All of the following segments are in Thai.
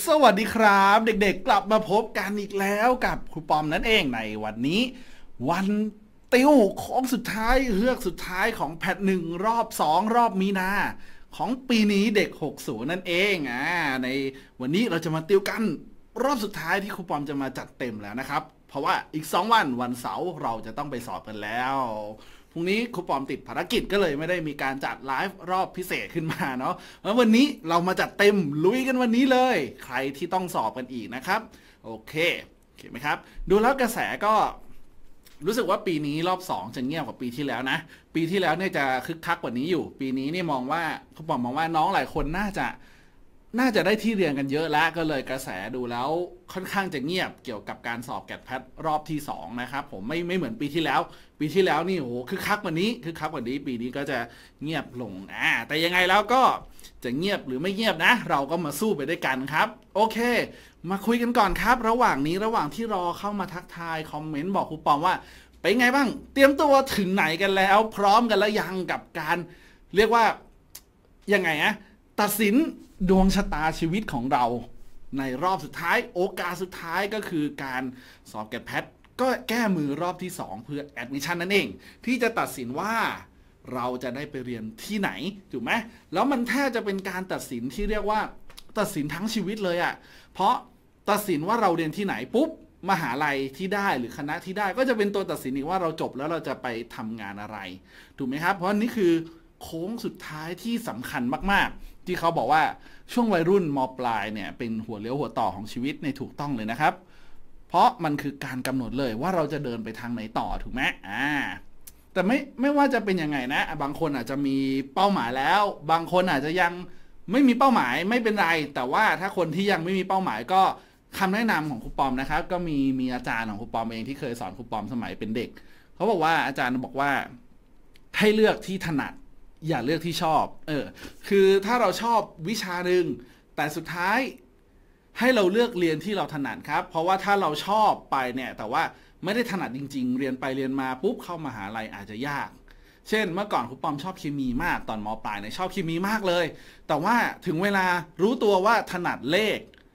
สวัสดีครับเด็กๆกลับมาพบกันอีกแล้วกับครูปอมนั่นเองในวันนี้วันติวโค้งสุดท้ายเฮือกสุดท้ายของแพทหนึ่งรอบ2รอบมีนาของปีนี้เด็ก60นั่นเองในวันนี้เราจะมาติวกันรอบสุดท้ายที่ครูปอมจะมาจัดเต็มแล้วนะครับเพราะว่าอีก2วันเสาร์เราจะต้องไปสอบกันแล้วพรุ่งนี้ครูปอมติดภารกิจก็เลยไม่ได้มีการจัดไลฟ์รอบพิเศษขึ้นมาเนาะแล้ววันนี้เรามาจัดเต็มลุยกันวันนี้เลยใครที่ต้องสอบกันอีกนะครับโอเคไหมครับดูแล้วกระแสก็รู้สึกว่าปีนี้รอบ2จะเงียบกว่าปีที่แล้วนะปีที่แล้วเนี่ยจะคึกคักกว่านี้อยู่ปีนี้นี่มองว่าครูปอมมองว่าน้องหลายคนน่าจะได้ที่เรียนกันเยอะแล้วก็เลยกระแสดูแล้วค่อนข้างจะเงียบเกี่ยวกับการสอบแกดแพทรอบที่2นะครับผมไม่เหมือนปีที่แล้วนี่โอ้โหคึกคักกว่านี้ปีนี้ก็จะเงียบลงแต่ยังไงแล้วก็จะเงียบหรือไม่เงียบนะเราก็มาสู้ไปด้วยกันครับโอเคมาคุยกันก่อนครับระหว่างที่รอเข้ามาทักทายคอมเมนต์บอกครูปอมว่าเป็นไงบ้างเตรียมตัวถึงไหนกันแล้วพร้อมกันแล้วยังกับการเรียกว่ายังไงตัดสินดวงชะตาชีวิตของเราในรอบสุดท้ายโอกาสสุดท้ายก็คือการสอบแกดแพทก็แก้มือรอบที่2เพื่อแอดมิชชั่นนั่นเองที่จะตัดสินว่าเราจะได้ไปเรียนที่ไหนถูกไหมแล้วมันแทบจะเป็นการตัดสินที่เรียกว่าตัดสินทั้งชีวิตเลยเพราะตัดสินว่าเราเรียนที่ไหนปุ๊บมหาลัยที่ได้หรือคณะที่ได้ก็จะเป็นตัวตัดสินอีกว่าเราจบแล้วเราจะไปทำงานอะไรถูกไหมครับเพราะนี่คือโค้งสุดท้ายที่สำคัญมากๆที่เขาบอกว่าช่วงวัยรุ่นม.ปลายเนี่ยเป็นหัวเลี้ยวหัวต่อของชีวิตในถูกต้องเลยนะครับเพราะมันคือการกำหนดเลยว่าเราจะเดินไปทางไหนต่อถูกไหมแต่ไม่ว่าจะเป็นยังไงนะบางคนอาจจะมีเป้าหมายแล้วบางคนอาจจะยังไม่มีเป้าหมายไม่เป็นไรแต่ว่าถ้าคนที่ยังไม่มีเป้าหมายก็คำแนะนำของครูปอมนะครับก็มีอาจารย์ของครูปอมเองที่เคยสอนครูปอมสมัยเป็นเด็กเขาบอกว่าอาจารย์บอกว่าให้เลือกที่ถนัดอย่าเลือกที่ชอบคือถ้าเราชอบวิชาหนึ่งแต่สุดท้ายให้เราเลือกเรียนที่เราถนัดครับเพราะว่าถ้าเราชอบไปเนี่ยแต่ว่าไม่ได้ถนัดจริงๆเรียนไปเรียนมาปุ๊บเข้ามหาลัยอาจจะยากเช่นเมื่อก่อนครูปอมชอบเคมีมากตอนม.ปลายเนี่ยชอบเคมีมากเลยแต่ว่าถึงเวลารู้ตัวว่าถนัดเลข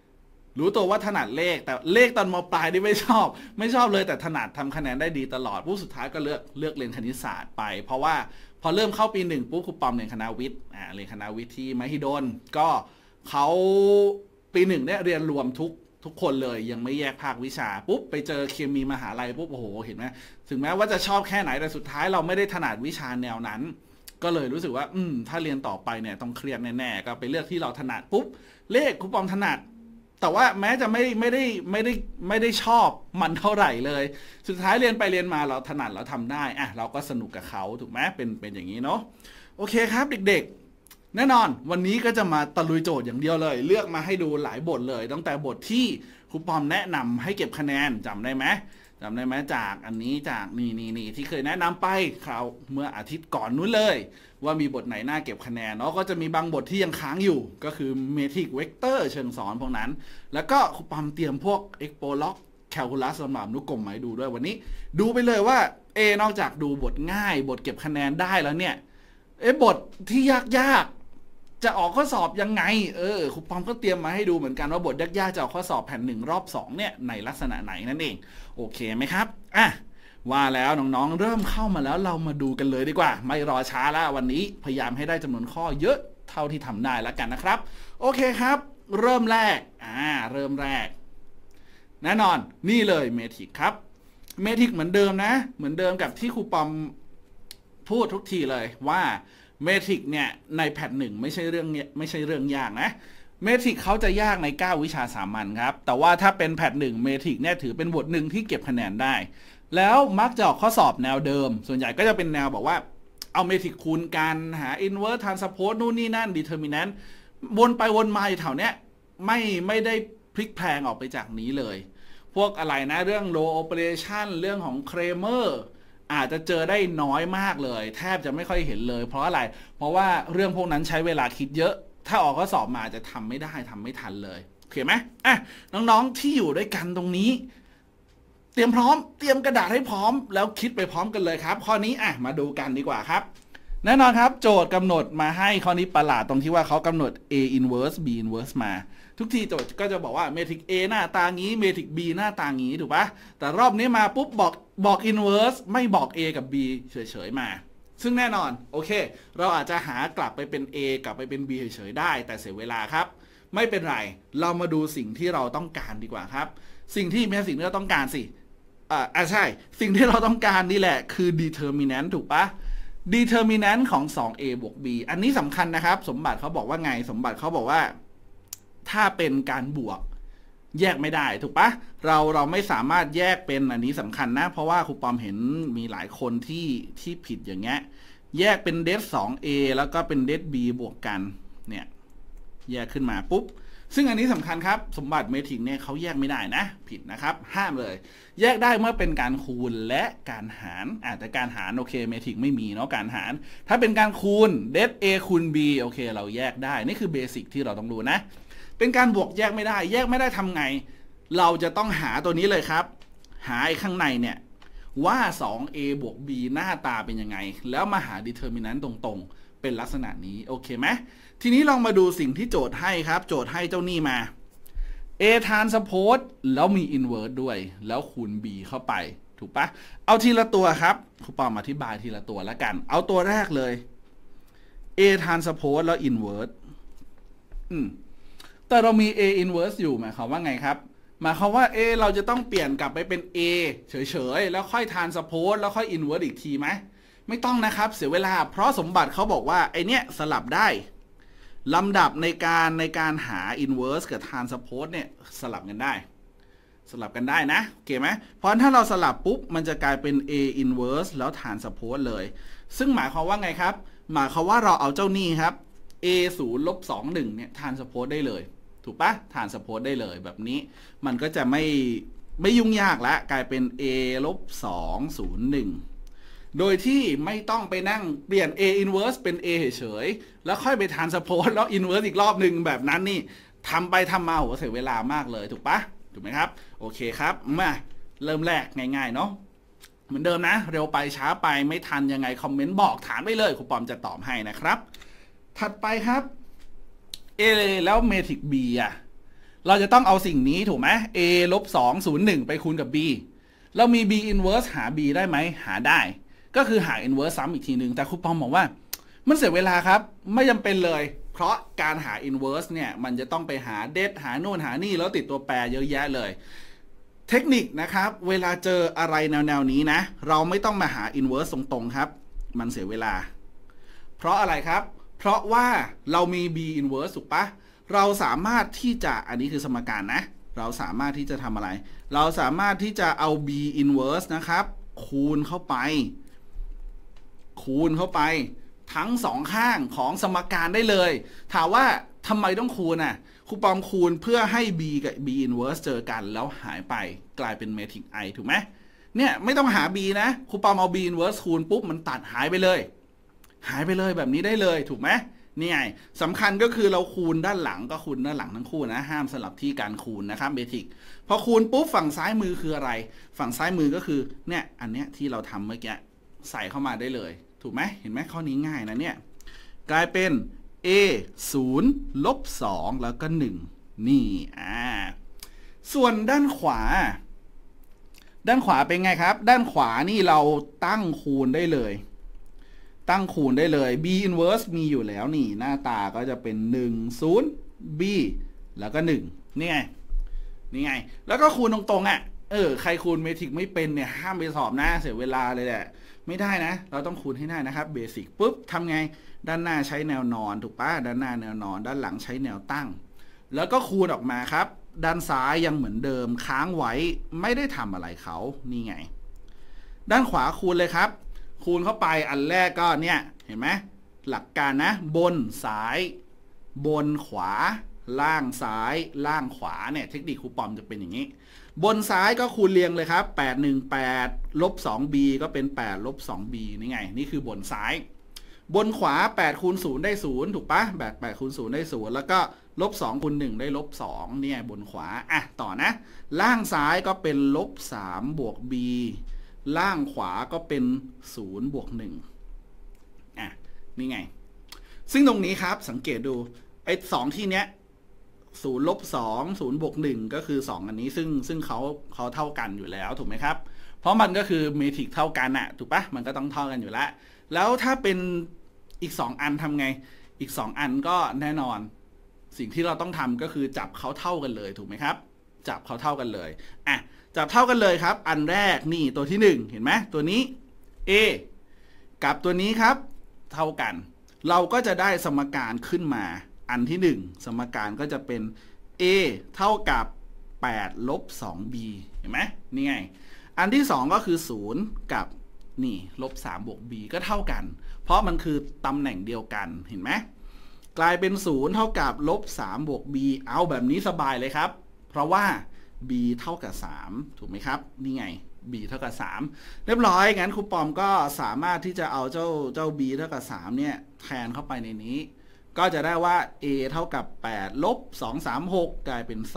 แต่เลขตอนม.ปลายนี่ไม่ชอบเลยแต่ถนัดทำคะแนนได้ดีตลอดผู้สุดท้ายก็เลือกเรียนคณิตศาสตร์ไปเพราะว่าพอเริ่มเข้าปี1ปุ๊บครูปอมเรียนคณะวิทย์เรียนคณะวิทย์ที่มหิดลก็เขาปี1เนี่ยเรียนรวมทุกคนเลยยังไม่แยกภาควิชาปุ๊บไปเจอเคมีมหาลัยปุ๊บโอ้โหเห็นไหมถึงแม้ว่าจะชอบแค่ไหนแต่สุดท้ายเราไม่ได้ถนัดวิชาแนวนั้นก็เลยรู้สึกว่าถ้าเรียนต่อไปเนี่ยต้องเครียดแน่ๆก็ไปเลือกที่เราถนัดปุ๊บเลขครูปอมถนัดแต่ว่าแม้จะไม่ได้ชอบมันเท่าไหร่เลยสุดท้ายเรียนไปเรียนมาเราถนัดเราทำได้เราก็สนุกกับเขาถูกไหมเป็นอย่างนี้เนาะโอเคครับเด็กๆแน่นอนวันนี้ก็จะมาตะลุยโจทย์อย่างเดียวเลยเลือกมาให้ดูหลายบทเลยตั้งแต่บทที่ครูปอมแนะนำให้เก็บคะแนนจำได้ไหมจากอันนี้จากนี่ที่เคยแนะนำไปคราวเมื่ออาทิตย์ก่อนนู้นเลยว่ามีบทไหนน่าเก็บคะแนนเนาะก็จะมีบางบทที่ยังค้างอยู่ก็คือเมทริกเวกเตอร์เชิงสอนพวกนั้นแล้วก็ครูปอมเตรียมพวกเอ็กโปล็อกแคลคูลัสสำหรับนุกรมมาให้ดูด้วยวันนี้ดูไปเลยว่านอกจากดูบทง่ายบทเก็บคะแนนได้แล้วเนี่ยบทที่ยากจะออกข้อสอบยังไงครูปอมก็เตรียมมาให้ดูเหมือนกันว่าบทยากๆจะออกข้อสอบแผ่น1รอบ2เนี่ยในลักษณะไหนนั่นเองโอเคไหมครับว่าแล้วน้องๆเริ่มเข้ามาแล้วเรามาดูกันเลยดีกว่าไม่รอช้าแล้ววันนี้พยายามให้ได้จำนวนข้อเยอะเท่าที่ทำได้แล้วกันนะครับโอเคครับเริ่มแรกแน่นอนนี่เลยเมทริกครับเมทริกเหมือนเดิมนะเหมือนเดิมกับที่ครูปอมพูดทุกทีเลยว่าเมทริกเนี่ยในแพท1ไม่ใช่เรื่องยากนะเมทริกเขาจะยากใน9วิชาสามัญครับแต่ว่าถ้าเป็นแพท1เมทริกเนี่ยถือเป็นบทหนึ่งที่เก็บคะแนนได้แล้วมักจะออกข้อสอบแนวเดิมส่วนใหญ่ก็จะเป็นแนวบอกว่าเอาเมทริกคูณกันหา inverse transpose นู่นนี่นั่น determinant วนไปวนมาแถวเนี้ยไม่ได้พลิกแพลงออกไปจากนี้เลยพวกอะไรนะเรื่อง row operation เรื่องของ Kramerอาจจะเจอได้น้อยมากเลยแทบจะไม่ค่อยเห็นเลยเพราะอะไรเพราะว่าเรื่องพวกนั้นใช้เวลาคิดเยอะถ้าออกข้อสอบมาจะทำไม่ทันเลยโอเคไหมน้องๆที่อยู่ด้วยกันตรงนี้เตรียมกระดาษให้พร้อมแล้วคิดไปพร้อมกันเลยครับข้อนี้มาดูกันดีกว่าครับแน่นอนครับโจทย์กำหนดมาให้ข้อนี้ประหลาดตรงที่ว่าเขากำหนด a inverse b inverse มาทุกทีโจทย์ก็จะบอกว่าเมทริก A หน้าตางี้เมทริก B หน้าตางี้ถูกปะแต่รอบนี้มาปุ๊บบอก inverse ไม่บอก A กับ B เฉยๆมาซึ่งแน่นอนโอเคเราอาจจะหากลับไปเป็น A กลับไปเป็น B เฉยๆได้แต่เสียเวลาครับไม่เป็นไรเรามาดูสิ่งที่เราต้องการดีกว่าครับสิ่งที่เราต้องการสิใช่สิ่งที่เราต้องการนี่แหละคือ determinant ถูกปะ determinant ของ 2a บวก b อันนี้สำคัญนะครับสมบัติเขาบอกว่าไงสมบัติเขาบอกว่าถ้าเป็นการบวกแยกไม่ได้ถูกปะเราไม่สามารถแยกเป็นอันนี้สำคัญนะเพราะว่าครูปอมเห็นมีหลายคนที่ผิดอย่างเงี้ยแยกเป็นเดท 2a แล้วก็เป็นเดท b บวกกันเนี่ยแยกขึ้นมาปุ๊บซึ่งอันนี้สำคัญครับสมบัติเมทริกเนี่ยเขาแยกไม่ได้นะผิดนะครับห้ามเลยแยกได้เมื่อเป็นการคูณและการหารแต่การหารโอเคเมทริกไม่มีเนาะการหารถ้าเป็นการคูณเดท a คูณ b โอเคเราแยกได้นี่คือเบสิกที่เราต้องรู้นะเป็นการบวกแยกไม่ได้ทำไงเราจะต้องหาตัวนี้เลยครับหาข้างในเนี่ยว่า 2a บวก b หน้าตาเป็นยังไงแล้วมาหา determinant ตรงๆเป็นลักษณะนี้โอเคไหมทีนี้ลองมาดูสิ่งที่โจทย์ให้ครับโจทย์ให้เจ้านี่มา a transpose แล้วมี inverse ด้วยแล้วคูณ b เข้าไปถูกปะเอาทีละตัวครับครูปอมอธิบายทีละตัวแล้วกันเอาตัวแรกเลย a transpose แล้ว inverse แต่เรามี a inverse อยู่หมายความว่าไงครับหมายความว่า a เราจะต้องเปลี่ยนกลับไปเป็น a เฉยๆแล้วค่อย transpose แล้วค่อย inverse อีกทีไหมไม่ต้องนะครับเสียเวลาเพราะสมบัติเขาบอกว่าไอเนี้ยสลับได้ลำดับในการหา inverse กับ transpose เนี่ยสลับกันได้นะโอเคไหมเพราะถ้าเราสลับปุ๊บมันจะกลายเป็น a inverse แล้ว transpose เลยซึ่งหมายความว่าไงครับหมายความว่าเราเอาเจ้านี่ครับ a 0 ลบ 2 1เนี่ย transpose ได้เลยถูกปะ transpose ได้เลยแบบนี้มันก็จะไม่ยุ่งยากละกลายเป็น a ลบ 2 0 1โดยที่ไม่ต้องไปนั่งเปลี่ยน a inverse เป็น a เฉยๆแล้วค่อยไป transpose แล้ว inverse อีกรอบหนึ่งแบบนั้นนี่ทำไปทำมาโหเสียเวลามากเลยถูกปะถูกไหมครับโอเคครับมาเริ่มแรกง่ายๆเนาะเหมือนเดิมนะเร็วไปช้าไปไม่ทันยังไงคอมเมนต์บอกถามไปเลยครูปอมจะตอบให้นะครับถัดไปครับ a แล้วเมทริก b เราจะต้องเอาสิ่งนี้ถูกไหม a ลบ 2 0 1ไปคูณกับ b เรามี b inverse หา b ได้ไหมหาได้ก็คือหา inverse ซ้ำอีกทีหนึ่งแต่ครูปอมบอกว่ามันเสียเวลาครับไม่จำเป็นเลยเพราะการหา inverse เนี่ยมันจะต้องไปหาเดทหาโน่นหานี่แล้วติดตัวแปรเยอะแยะเลยเทคนิคนะครับเวลาเจออะไรแนวนี้นะเราไม่ต้องมาหา inverse ตรงๆครับมันเสียเวลาเพราะอะไรครับเพราะว่าเรามี b inverse ถูกปะเราสามารถที่จะอันนี้คือสมการนะเราสามารถที่จะทำอะไรเราสามารถที่จะเอา b inverse นะครับคูณเข้าไปทั้งสองข้างของสมการได้เลยถามว่าทำไมต้องคูณครูปอมคูณเพื่อให้ b กับ b inverse เจอกันแล้วหายไปกลายเป็นเมทริก i ถูกไหมเนี่ยไม่ต้องหา b นะครูปอมเอา b inverse คูณปุ๊บมันตัดหายไปเลยแบบนี้ได้เลยถูกไหมนี่ไงสำคัญก็คือเราคูณด้านหลังก็คูณด้านหลังทั้งคู่นะห้ามสลับที่การคูณนะครับเบสิกพอคูณปุ๊บฝั่งซ้ายมือคืออะไรฝั่งซ้ายมือก็คือเนี่ยอันเนี้ยที่เราทำเมื่อกี้ใส่เข้ามาได้เลยถูกไหมเห็นไหมข้อนี้ง่ายนะเนี่ยกลายเป็น a 0 ลบ 2 แล้วก็1นี่ส่วนด้านขวาเป็นไงครับด้านขวานี่เราตั้งคูณได้เลย b inverse มีอยู่แล้วนี่หน้าตาก็จะเป็น1 0 b แล้วก็1นี่ไงแล้วก็คูณตรงๆใครคูณเมทริกไม่เป็นเนี่ยห้ามไปสอบนะเสียเวลาเลยแหละไม่ได้นะเราต้องคูณให้ได้นะครับเบสิกปุ๊บทำไงด้านหน้าใช้แนวนอนถูกปะด้านหน้าแนวนอนด้านหลังใช้แนวตั้งแล้วก็คูณออกมาครับด้านซ้ายยังเหมือนเดิมค้างไว้ไม่ได้ทำอะไรเขานี่ไงด้านขวาคูณเลยครับคูณเข้าไปอันแรกก็เนี่ยเห็นไหมหลักการนะบนซ้ายบนขวาล่างซ้ายล่างขวาเนี่ยเทคนิคครูปอมจะเป็นอย่างนี้บนซ้ายก็คูณเรียงเลยครับ8 1 8ลบ 2b ก็เป็น8ลบ 2b นี่ไงนี่คือบนซ้ายบนขวา8คูณ0ได้0ถูกปะ8คูณ0ได้0แล้วก็ลบ2คูณ1ได้ลบ2เนี่ยบนขวาต่อนะล่างซ้ายก็เป็นลบ3บวก b ล่างขวาก็เป็น0บวก1 นี่ไงซึ่งตรงนี้ครับสังเกตดูไอ้2ที่เนี้ย0-2 0+1ก็คือ2อันนี้ซึ่งเขาเท่ากันอยู่แล้วถูกไหมครับเพราะมันก็คือเมทริกเท่ากันอะถูกปะมันก็ต้องเท่ากันอยู่แล้วถ้าเป็นอีก2อันทำไงอีก2อันก็แน่นอนสิ่งที่เราต้องทำก็คือจับเขาเท่ากันเลยถูกไหมครับจับเขาเท่ากันเลยจับเท่ากันเลยครับอันแรกนี่ตัวที่1เห็นไหมตัวนี้ a กับตัวนี้ครับเท่ากันเราก็จะได้สมการขึ้นมาอันที่1สมการก็จะเป็น a เท่ากับ8 ลบ 2b เห็นไหมนี่ไงอันที่2ก็คือ0กับนี่ลบ3บวก b ก็เท่ากันเพราะมันคือตำแหน่งเดียวกันเห็นไหมกลายเป็น0เท่ากับลบ3บวก b เอาแบบนี้สบายเลยครับเพราะว่า b เท่ากับ3ถูกไหมครับนี่ไง b เท่ากับ3เรียบร้อยงั้นครูปอมก็สามารถที่จะเอาเจ้า b เท่ากับ3เนี่ยแทนเข้าไปในนี้ก็จะได้ว่า a เท่ากับ8 ลบ 2 3 6กลายเป็น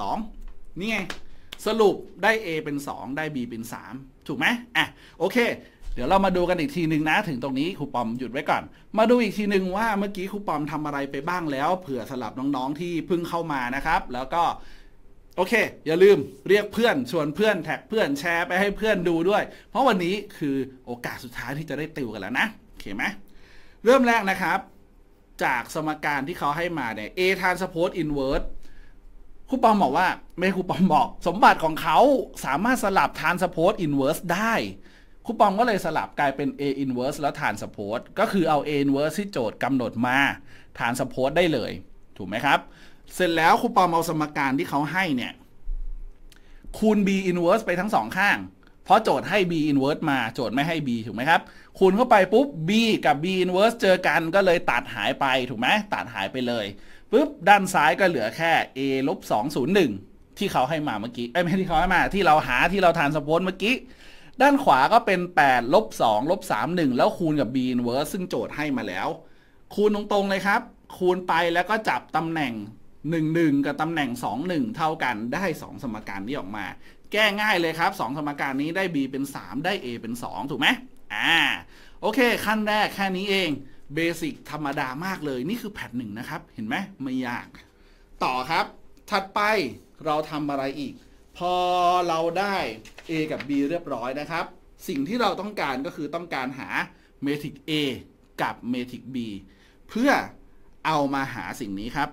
2นี่ไงสรุปได้ a เป็น2ได้ b เป็น3ถูกไหมโอเคเดี๋ยวเรามาดูกันอีกทีหนึ่งนะถึงตรงนี้ครูปอมหยุดไว้ก่อนมาดูอีกทีหนึ่งว่าเมื่อกี้ครูปอมทำอะไรไปบ้างแล้วเผื่อสำหรับน้องๆที่เพิ่งเข้ามานะครับแล้วก็โอเคอย่าลืมเรียกเพื่อนชวนเพื่อนแท็กเพื่อนแชร์ไปให้เพื่อนดูด้วยเพราะวันนี้คือโอกาสสุดท้ายที่จะได้ติวกันแล้วนะโอเคไหมเริ่มแรกนะครับจากสมการที่เขาให้มาเนี่ย a transpose inverse ครูปอมบอกว่าไม่ครูปอมบอกสมบัติของเขาสามารถสลับ transpose inverse ได้ครูปอมก็เลยสลับกลายเป็น a inverse แล้ว transpose ก็คือเอา a inverse ที่โจทย์กำหนดมา transpose ได้เลยถูกไหมครับเสร็จแล้วครูปอมเอาสมการที่เขาให้เนี่ยคูณ b inverse ไปทั้ง2ข้างเพราะโจทย์ให้ b inverse มาโจทย์ไม่ให้ b ถูกไหมครับคูณเข้าไปปุ๊บ b กับ b inverse เจอกันก็เลยตัดหายไปถูกไหมตัดหายไปเลยปุ๊บด้านซ้ายก็เหลือแค่ a ลบ201ที่เขาให้มาเมื่อกี้ไม่ที่เขาให้มาที่เราหาที่เราทานสโพสเมื่อกี้ด้านขวาก็เป็น8 ลบ2 ลบ31แล้วคูณกับ b inverse ซึ่งโจทย์ให้มาแล้วคูณตรงๆเลยครับคูณไปแล้วก็จับตำแหน่ง11กับตำแหน่ง21เท่ากันได้2สมการนี้ออกมาแก้ง่ายเลยครับ2สมการนี้ได้ b เป็น3ได้ a เป็น2ถูกไหมโอเคขั้นแรกแค่นี้เองเบสิกธรรมดามากเลยนี่คือแพท1นะครับเห็นไหมไม่ยากต่อครับถัดไปเราทำอะไรอีกพอเราได้ a กับ b เรียบร้อยนะครับสิ่งที่เราต้องการก็คือต้องการหาเมทริก a กับเมทริก b เพื่อเอามาหาสิ่งนี้ครับ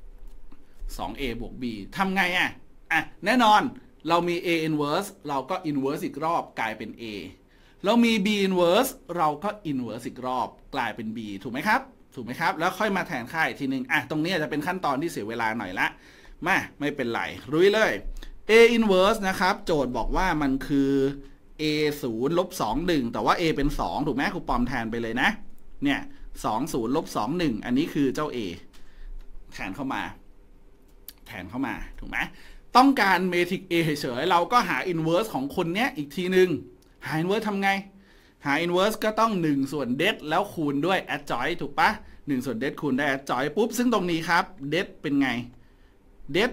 2a บวก b ทำไงแน่นอนเรามี a inverse เราก็ inverse อีกรอบกลายเป็น a เรามี b inverse เราก็ inverse อีกรอบกลายเป็น b ถูกไหมครับถูกไหมครับแล้วค่อยมาแทนค่าอีกทีนึงตรงนี้จะเป็นขั้นตอนที่เสียเวลาหน่อยละไม่เป็นไรรุยเลย a inverse นะครับโจทย์บอกว่ามันคือ a 0 ลบ 21แต่ว่า a เป็น2ถูกไหมครูปอมแทนไปเลยนะเนี่ย2 0 ลบ 21อันนี้คือเจ้า a แทนเข้ามาถูกไหมต้องการเมทริก a เฉยๆเราก็หา inverse ของคนเนี้ยอีกทีนึงหา inverse ทำไงหา inverse ก็ต้อง1ส่วน det แล้วคูณด้วย adjoint ถูกปะ1ส่วน det คูณได้ adjoint ปุ๊บซึ่งตรงนี้ครับ det เป็นไง det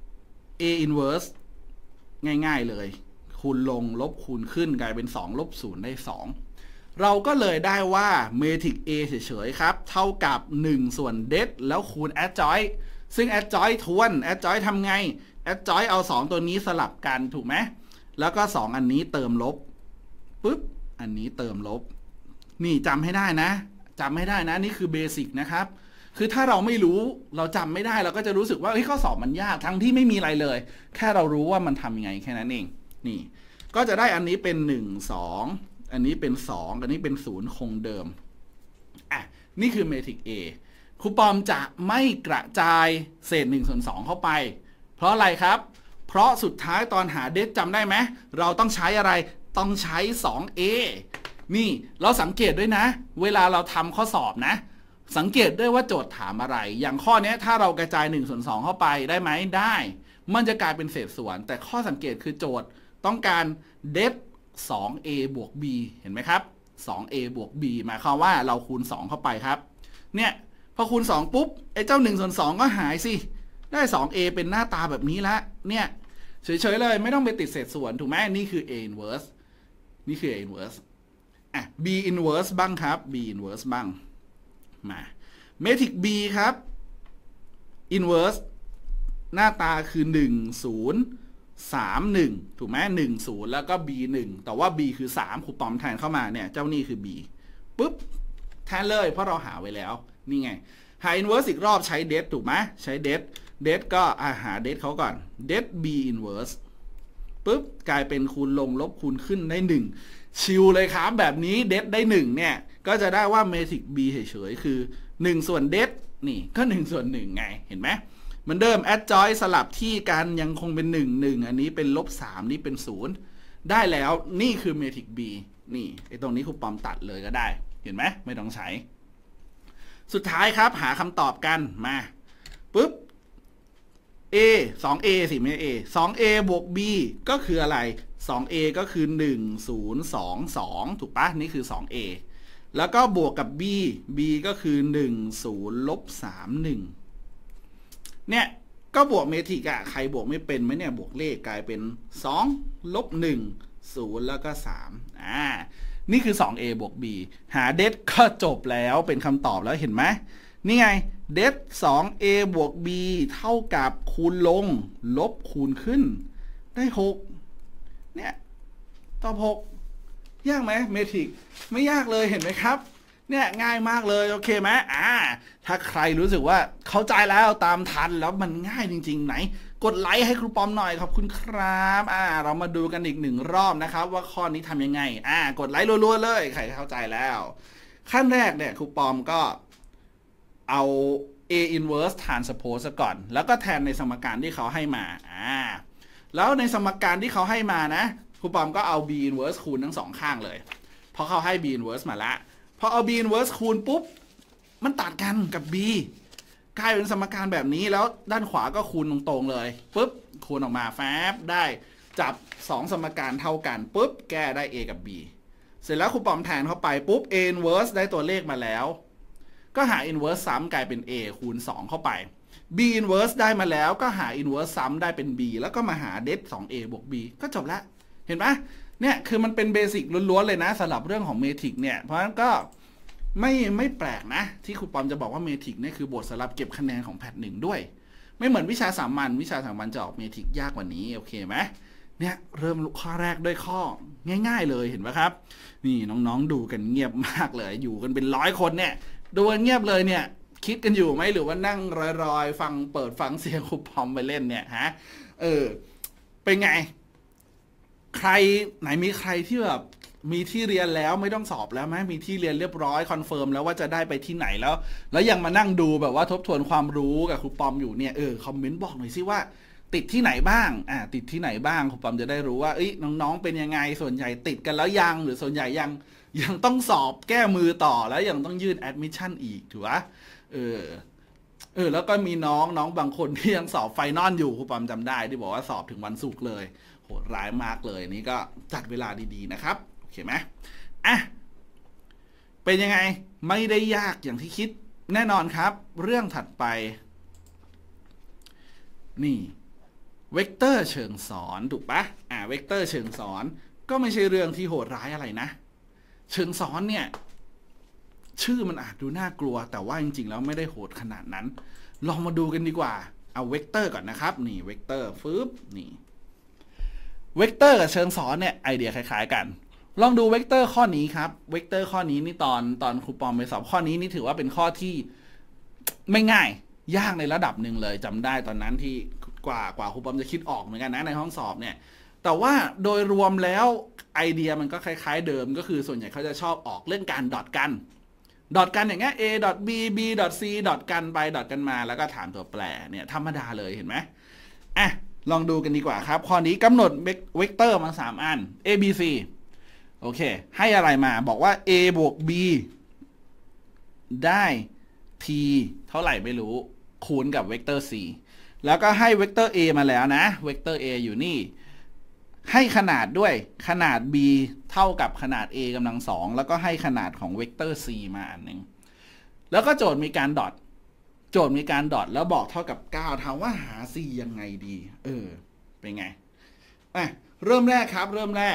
a inverse ง่ายๆเลยคูณลงลบคูณขึ้นกลายเป็น2ลบ0ได้2เราก็เลยได้ว่าเมทริก a เฉยๆครับเท่ากับ1ส่วน det แล้วคูณ adjoint ซึ่ง adjoint ทวน adjoint ทำไง adjoint เอา2ตัวนี้สลับกันถูกไหมแล้วก็2อันนี้เติมลบปุ๊บอันนี้เติมลบนี่จำให้ได้นะนี่คือเบสิกนะครับคือถ้าเราไม่รู้เราจำไม่ได้เราก็จะรู้สึกว่าข้อสอบมันยากทั้งที่ไม่มีอะไรเลยแค่เรารู้ว่ามันทำยังไงแค่นั้นเองนี่ก็จะได้อันนี้เป็น1 2อันนี้เป็น2อันนี้เป็น0คงเดิมนี่คือเมทริก A ครูปอมจะไม่กระจายเศษ1ส่วน2เข้าไปเพราะอะไรครับเพราะสุดท้ายตอนหาเดทจำได้ไหมเราต้องใช้อะไรต้องใช้ 2a นี่เราสังเกตด้วยนะเวลาเราทำข้อสอบนะสังเกตด้วยว่าโจทย์ถามอะไรอย่างข้อนี้ถ้าเรากระจาย1ส่วน2เข้าไปได้ไหมได้มันจะกลายเป็นเศษส่วนแต่ข้อสังเกตคือโจทย์ต้องการเดท 2a บวก b เห็นไหมครับ 2a บวก b หมายความว่าเราคูณ2เข้าไปครับเนี่ยพอคูณ2ปุ๊บไอ้เจ้า1ส่วน2ก็หายสิได้ 2a เป็นหน้าตาแบบนี้ละเนี่ยเฉยๆเลยไม่ต้องไปติดเศษส่วนถูกไหมนี่คือ a inverse นี่คือ a inverse b inverse บ้างครับ b inverse บ้างมาเมทริก B ครับ inverse หน้าตาคือ 1 0 3 1 ถูกไหม1 0 แล้วก็ B 1แต่ว่า B คือ3ครูปอมแทนเข้ามาเนี่ยเจ้านี่คือ B ปุ๊บแทนเลยเพราะเราหาไว้แล้วนี่ไงหา inverse อีกรอบใช้ det ถูกไหมใช้ det ก็หา det เขาก่อน det B inverse ปุ๊บกลายเป็นคูณลงลบคูณขึ้นได้1ชิลเลยครับแบบนี้ det ได้1เนี่ยก็จะได้ว่าเมทริก B เฉยๆคือ1ส่วน det นี่ก็1ส่วน1ไงเห็นไหมเหมือนเดิม adjoint สลับที่กันยังคงเป็น1 1อันนี้เป็น-3นี่เป็น0ได้แล้วนี่คือเมทริก B นี่ไอ้ตรงนี้ครูปอมตัดเลยก็ได้เห็นไหมไม่ต้องใช้สุดท้ายครับหาคำตอบกันมาปุ๊บ A 2A สิไม่ A 2A บวก B ก็คืออะไร 2A ก็คือ1 0 2 2ถูกปะนี่คือ 2A แล้วก็บวกกับ B B ก็คือ1 0 ลบ3 1เนี่ยก็บวกเมทริกอะใครบวกไม่เป็นไหมเนี่ยบวกเลขกลายเป็น2 ลบ1 0แล้วก็3นี่คือ 2A บวก B หาdet ก็จบแล้วเป็นคำตอบแล้วเห็นไหมนี่ไงdet 2A บวก B เท่ากับคูณลงลบคูณขึ้นได้6เนี่ยตอบ6ยากไหมเมทริกไม่ยากเลยเห็นไหมครับเนี่ยง่ายมากเลยโอเคไหมถ้าใครรู้สึกว่าเข้าใจแล้วตามทันแล้วมันง่ายจริงๆไหนกดไลค์ให้ครูปอมหน่อยขอบคุณครับเรามาดูกันอีก1รอบนะครับว่าข้อนี้ทำยังไงกดไลค์รัวๆเลยใครเข้าใจแล้วขั้นแรกเนี่ยครูปอมก็เอา A inverse transpose ก่อนแล้วก็แทนในสมการที่เขาให้มาแล้วในสมการที่เขาให้มานะครูปอมก็เอา B inverse คูณทั้ง2ข้างเลยเพราะเขาให้ B inverse มาละพอเอา B inverse คูณปุ๊บมันตัดกันกับ B กลายเป็นสมการแบบนี้แล้วด้านขวาก็คูณตรงๆเลยปุ๊บคูณออกมาแฟบได้จับ2สมการเท่ากันปุ๊บแก้ได้ A กับ B เสร็จแล้วครูปอมแทนเข้าไปปุ๊บ A inverse ได้ตัวเลขมาแล้วก็หา inverse ซ้ำกลายเป็น A คูณ2เข้าไป B inverse ได้มาแล้วก็หา inverse ซ้ำได้เป็น B แล้วก็มาหาdet 2A บวก B ก็จบละเห็นไหมเนี่ยคือมันเป็นเบสิกล้วนๆเลยนะสำหรับเรื่องของเมทริกเนี่ยเพราะฉะนั้นก็ไม่แปลกนะที่ครูปอมจะบอกว่าเมทริกเนี่ยคือบทสำหรับเก็บคะแนนของแพทหนึ่งด้วยไม่เหมือนวิชาสามัญจะออกเมทริกยากกว่านี้โอเคไหมเนี่ยเริ่มข้อแรกด้วยข้อง่ายๆเลยเห็นไหมครับนี่น้องๆดูกันเงียบมากเลยอยู่กันเป็น100คนเนี่ยดูกันเงียบเลยเนี่ยคิดกันอยู่ไหมหรือว่านั่งรอยๆเปิดฟังเสียงครูปอมไปเล่นเนี่ยฮะเป็นไงใครไหนมีใครที่แบบมีที่เรียนแล้วไม่ต้องสอบแล้วไหมมีที่เรียนเรียบร้อยคอนเฟิร์มแล้วว่าจะได้ไปที่ไหนแล้วยังมานั่งดูแบบว่าทบทวนความรู้กับครูปอมอยู่เนี่ยคอมเมนต์บอกหน่อยสิว่าติดที่ไหนบ้างติดที่ไหนบ้างครูปอมจะได้รู้ว่าน้องๆเป็นยังไงส่วนใหญ่ติดกันแล้วยังหรือส่วนใหญ่ยังต้องสอบแก้มือต่อแล้วยังต้องยื่นแอดมิชชั่นอีกถือว่าแล้วก็มีน้องบางคนที่ยังสอบไฟนอลอยู่ครูปอมจำได้ที่บอกว่าสอบถึงวันศุกร์เลยโหดร้ายมากเลยนี่ก็จัดเวลาดีๆนะครับโอเคไหมเป็นยังไงไม่ได้ยากอย่างที่คิดแน่นอนครับเรื่องถัดไปนี่เวกเตอร์เชิงสอนถูกปะเวกเตอร์เชิงสอนก็ไม่ใช่เรื่องที่โหดร้ายอะไรนะเชิงสอนเนี่ยชื่อมันอาจดูน่ากลัวแต่ว่าจริงๆแล้วไม่ได้โหดขนาดนั้นลองมาดูกันดีกว่าเอาเวกเตอร์ก่อนนะครับนี่เวกเตอร์นี่เวกเตอร์กับเชิงสอนเนี่ยไอเดียคล้ายๆกันลองดูเวกเตอร์ข้อนี้ครับเวกเตอร์ข้อนี้นี่ตอนครูปอมไปสอบข้อนี้นี่ถือว่าเป็นข้อที่ไม่ง่ายยากในระดับหนึ่งเลยจำได้ตอนนั้นที่กว่าครูปอมจะคิดออกเหมือนกันนะในห้องสอบเนี่ยแต่ว่าโดยรวมแล้วไอเดียมันก็คล้ายๆเดิมก็คือส่วนใหญ่เขาจะชอบออกเรื่องการดอทกันอย่างเงี้ย a b b c กันไปดอทกันมาแล้วก็ถามตัวแปรเนี่ยธรรมดาเลยเห็นไหมลองดูกันดีกว่าครับข้อนี้กำหนดเวกเตอร์มา3อัน a b c โอเคให้อะไรมาบอกว่า a บวก b ได้ t เท่าไหร่ไม่รู้คูณกับเวกเตอร์ c แล้วก็ให้เวกเตอร์ a มาแล้วนะเวกเตอร์ a อยู่นี่ให้ขนาดด้วยขนาด b เท่ากับขนาด a กำลัง2แล้วก็ให้ขนาดของเวกเตอร์ c มาอันหนึ่งแล้วก็โจทย์มีการดอทแล้วบอกเท่ากับ9ถามว่าหา c ยังไงดีเป็นไงเริ่มแรกครับ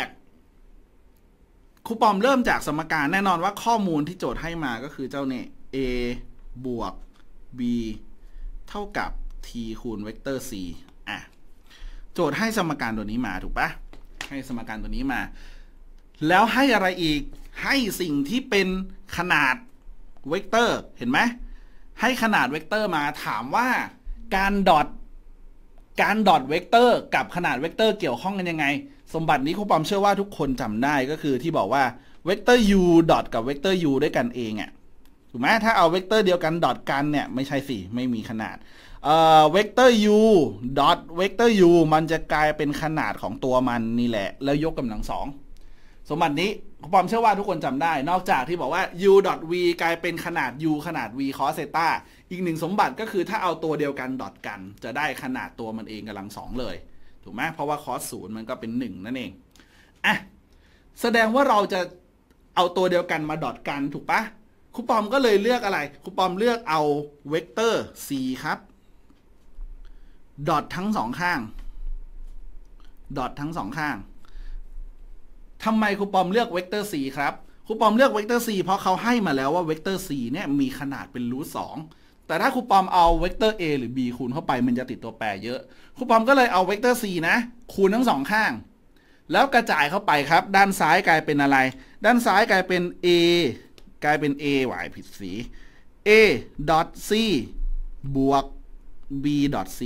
ครูปอมเริ่มจากสมการแน่นอนว่าข้อมูลที่โจทย์ให้มาก็คือเจ้าเนี่ย a a บวก b เท่ากับ t คูณเวกเตอร์ c โจทย์ให้สมการตัวนี้มาถูกปะให้สมการตัวนี้มาแล้วให้อะไรอีกให้สิ่งที่เป็นขนาดเวกเตอร์เห็นไหมให้ขนาดเวกเตอร์มาถามว่าการดอทเวกเตอร์กับขนาดเวกเตอร์เกี่ยวข้องกันยังไงสมบัตินี้ครูปอมเชื่อว่าทุกคนจำได้ก็คือที่บอกว่าเวกเตอร์ u ดอทกับเวกเตอร์ u ด้วยกันเองถูกไหมถ้าเอาเวกเตอร์เดียวกันดอทกันเนี่ยไม่ใช่สิไม่มีขนาดเวกเตอร์ u ดอทเวกเตอร์ u มันจะกลายเป็นขนาดของตัวมันนี่แหละแล้วยกกำลังสองสมบัตินี้ครูปอมเชื่อว่าทุกคนจำได้นอกจากที่บอกว่า u ดอท v กลายเป็นขนาด u ขนาด v cos เซต้าอีกหนึ่งสมบัติก็คือถ้าเอาตัวเดียวกันดอทกันจะได้ขนาดตัวมันเองกำลังสองเลยถูกไหมเพราะว่า cos 0มันก็เป็น1นั่นเองแสดงว่าเราจะเอาตัวเดียวกันมาดอทกันถูกปะครูปอมก็เลยเลือกอะไรครูปอมเลือกเอาเวกเตอร์ c ครับดอททั้งสองข้างดอททั้งสองข้างทำไมครูปอมเลือกเวกเตอร์ c ครับครูปอมเลือกเวกเตอร์ c เพราะเขาให้มาแล้วว่าเวกเตอร์ c เนี่ยมีขนาดเป็นรูท2แต่ถ้าครูปอมเอาเวกเตอร์ a หรือ b คูณเข้าไปมันจะติดตัวแปรเยอะครูปอมก็เลยเอาเวกเตอร์ c นะคูณทั้งสองข้างแล้วกระจายเข้าไปครับด้านซ้ายกลายเป็นอะไรด้านซ้ายกลายเป็น a กลายเป็น a หวายผิดสี a ดอท c บวก b ดอท c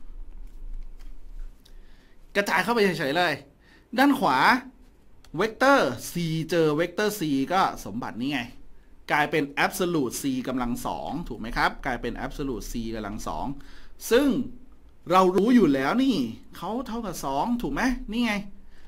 กระจายเข้าไปเฉยๆเลยด้านขวาเวกเตอร์ c เจอเวกเตอร์ c ก็สมบัตินี้ไงกลายเป็น absolute c กำลังสองถูกไหมครับกลายเป็น absolute c กำลังสองซึ่งเรารู้อยู่แล้วนี่เขาเท่ากับ2ถูกไหมนี่ไง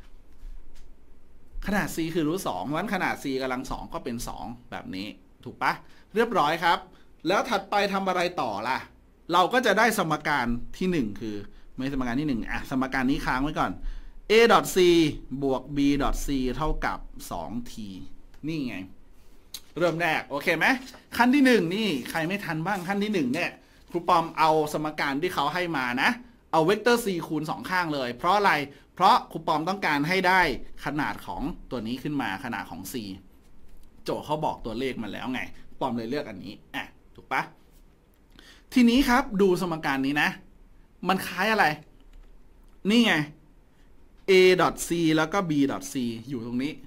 ขนาด c คือรูท2เพราะฉะนั้นขนาด c กำลัง2ก็เป็น2แบบนี้ถูกปะเรียบร้อยครับแล้วถัดไปทำอะไรต่อล่ะเราก็จะได้สมการที่1คือไม่สมการที่1สมการนี้ค้างไว้ก่อน a.c บวก b.c เท่ากับ 2t นี่ไงเริ่มแรกโอเคไหมขั้นที่1นี่ใครไม่ทันบ้างขั้นที่1เนี่ยครูปอมเอาสมการที่เขาให้มานะเอาเวกเตอร์ c คูณ2ข้างเลยเพราะอะไรเพราะครูปอมต้องการให้ได้ขนาดของตัวนี้ขึ้นมาขนาดของ c โจทย์เขาบอกตัวเลขมาแล้วไงปอมเลยเลือกอันนี้ถูกปะทีนี้ครับดูสมการนี้นะมันคล้ายอะไรนี่ไง a.c แล้วก็ b.c อยู่ตรงนี้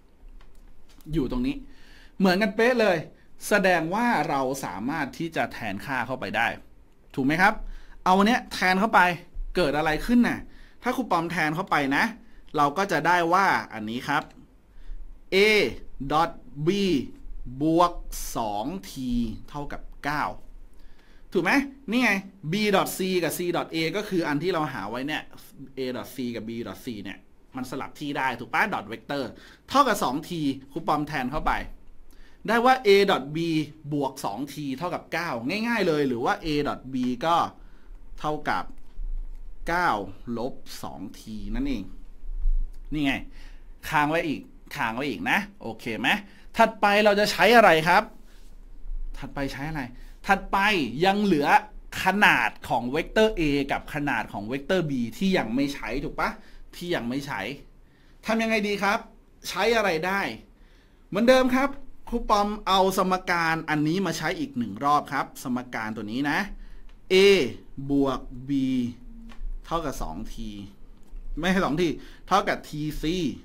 เหมือนกันเป๊ะเลยแสดงว่าเราสามารถที่จะแทนค่าเข้าไปได้ถูกไหมครับเอาเนี้ยแทนเข้าไปเกิดอะไรขึ้นน่ะถ้าครูปอมแทนเข้าไปนะเราก็จะได้ว่าอันนี้ครับ a b บวก 2t เท่ากับ9ถูกไหมนี่ไง b.c กับ c.a ก็คืออันที่เราหาไว้เนี่ย a.c กับ b.c เนี่ยมันสลับที่ได้ถูกป่ะดอทเวกเตอร์เท่ากับ 2t ครูปอมแทนเข้าไปได้ว่า a.b บวก 2t เท่ากับ9ง่ายๆเลยหรือว่า a.b ก็เท่ากับ9ลบ 2t นั่นเองนี่ไงค้างไว้อีกนะโอเคไหมถัดไปเราจะใช้อะไรครับถัดไปยังเหลือขนาดของเวกเตอร์ a กับขนาดของเวกเตอร์ b ที่ยังไม่ใช้ถูกปะที่ยังไม่ใช้ทำยังไงดีครับใช้อะไรได้เหมือนเดิมครับครูปอมเอาสมการอันนี้มาใช้อีก1รอบครับสมการตัวนี้นะ a บวก b เท่ากับ 2t ไม่ใช่ 2t เท่ากับ tc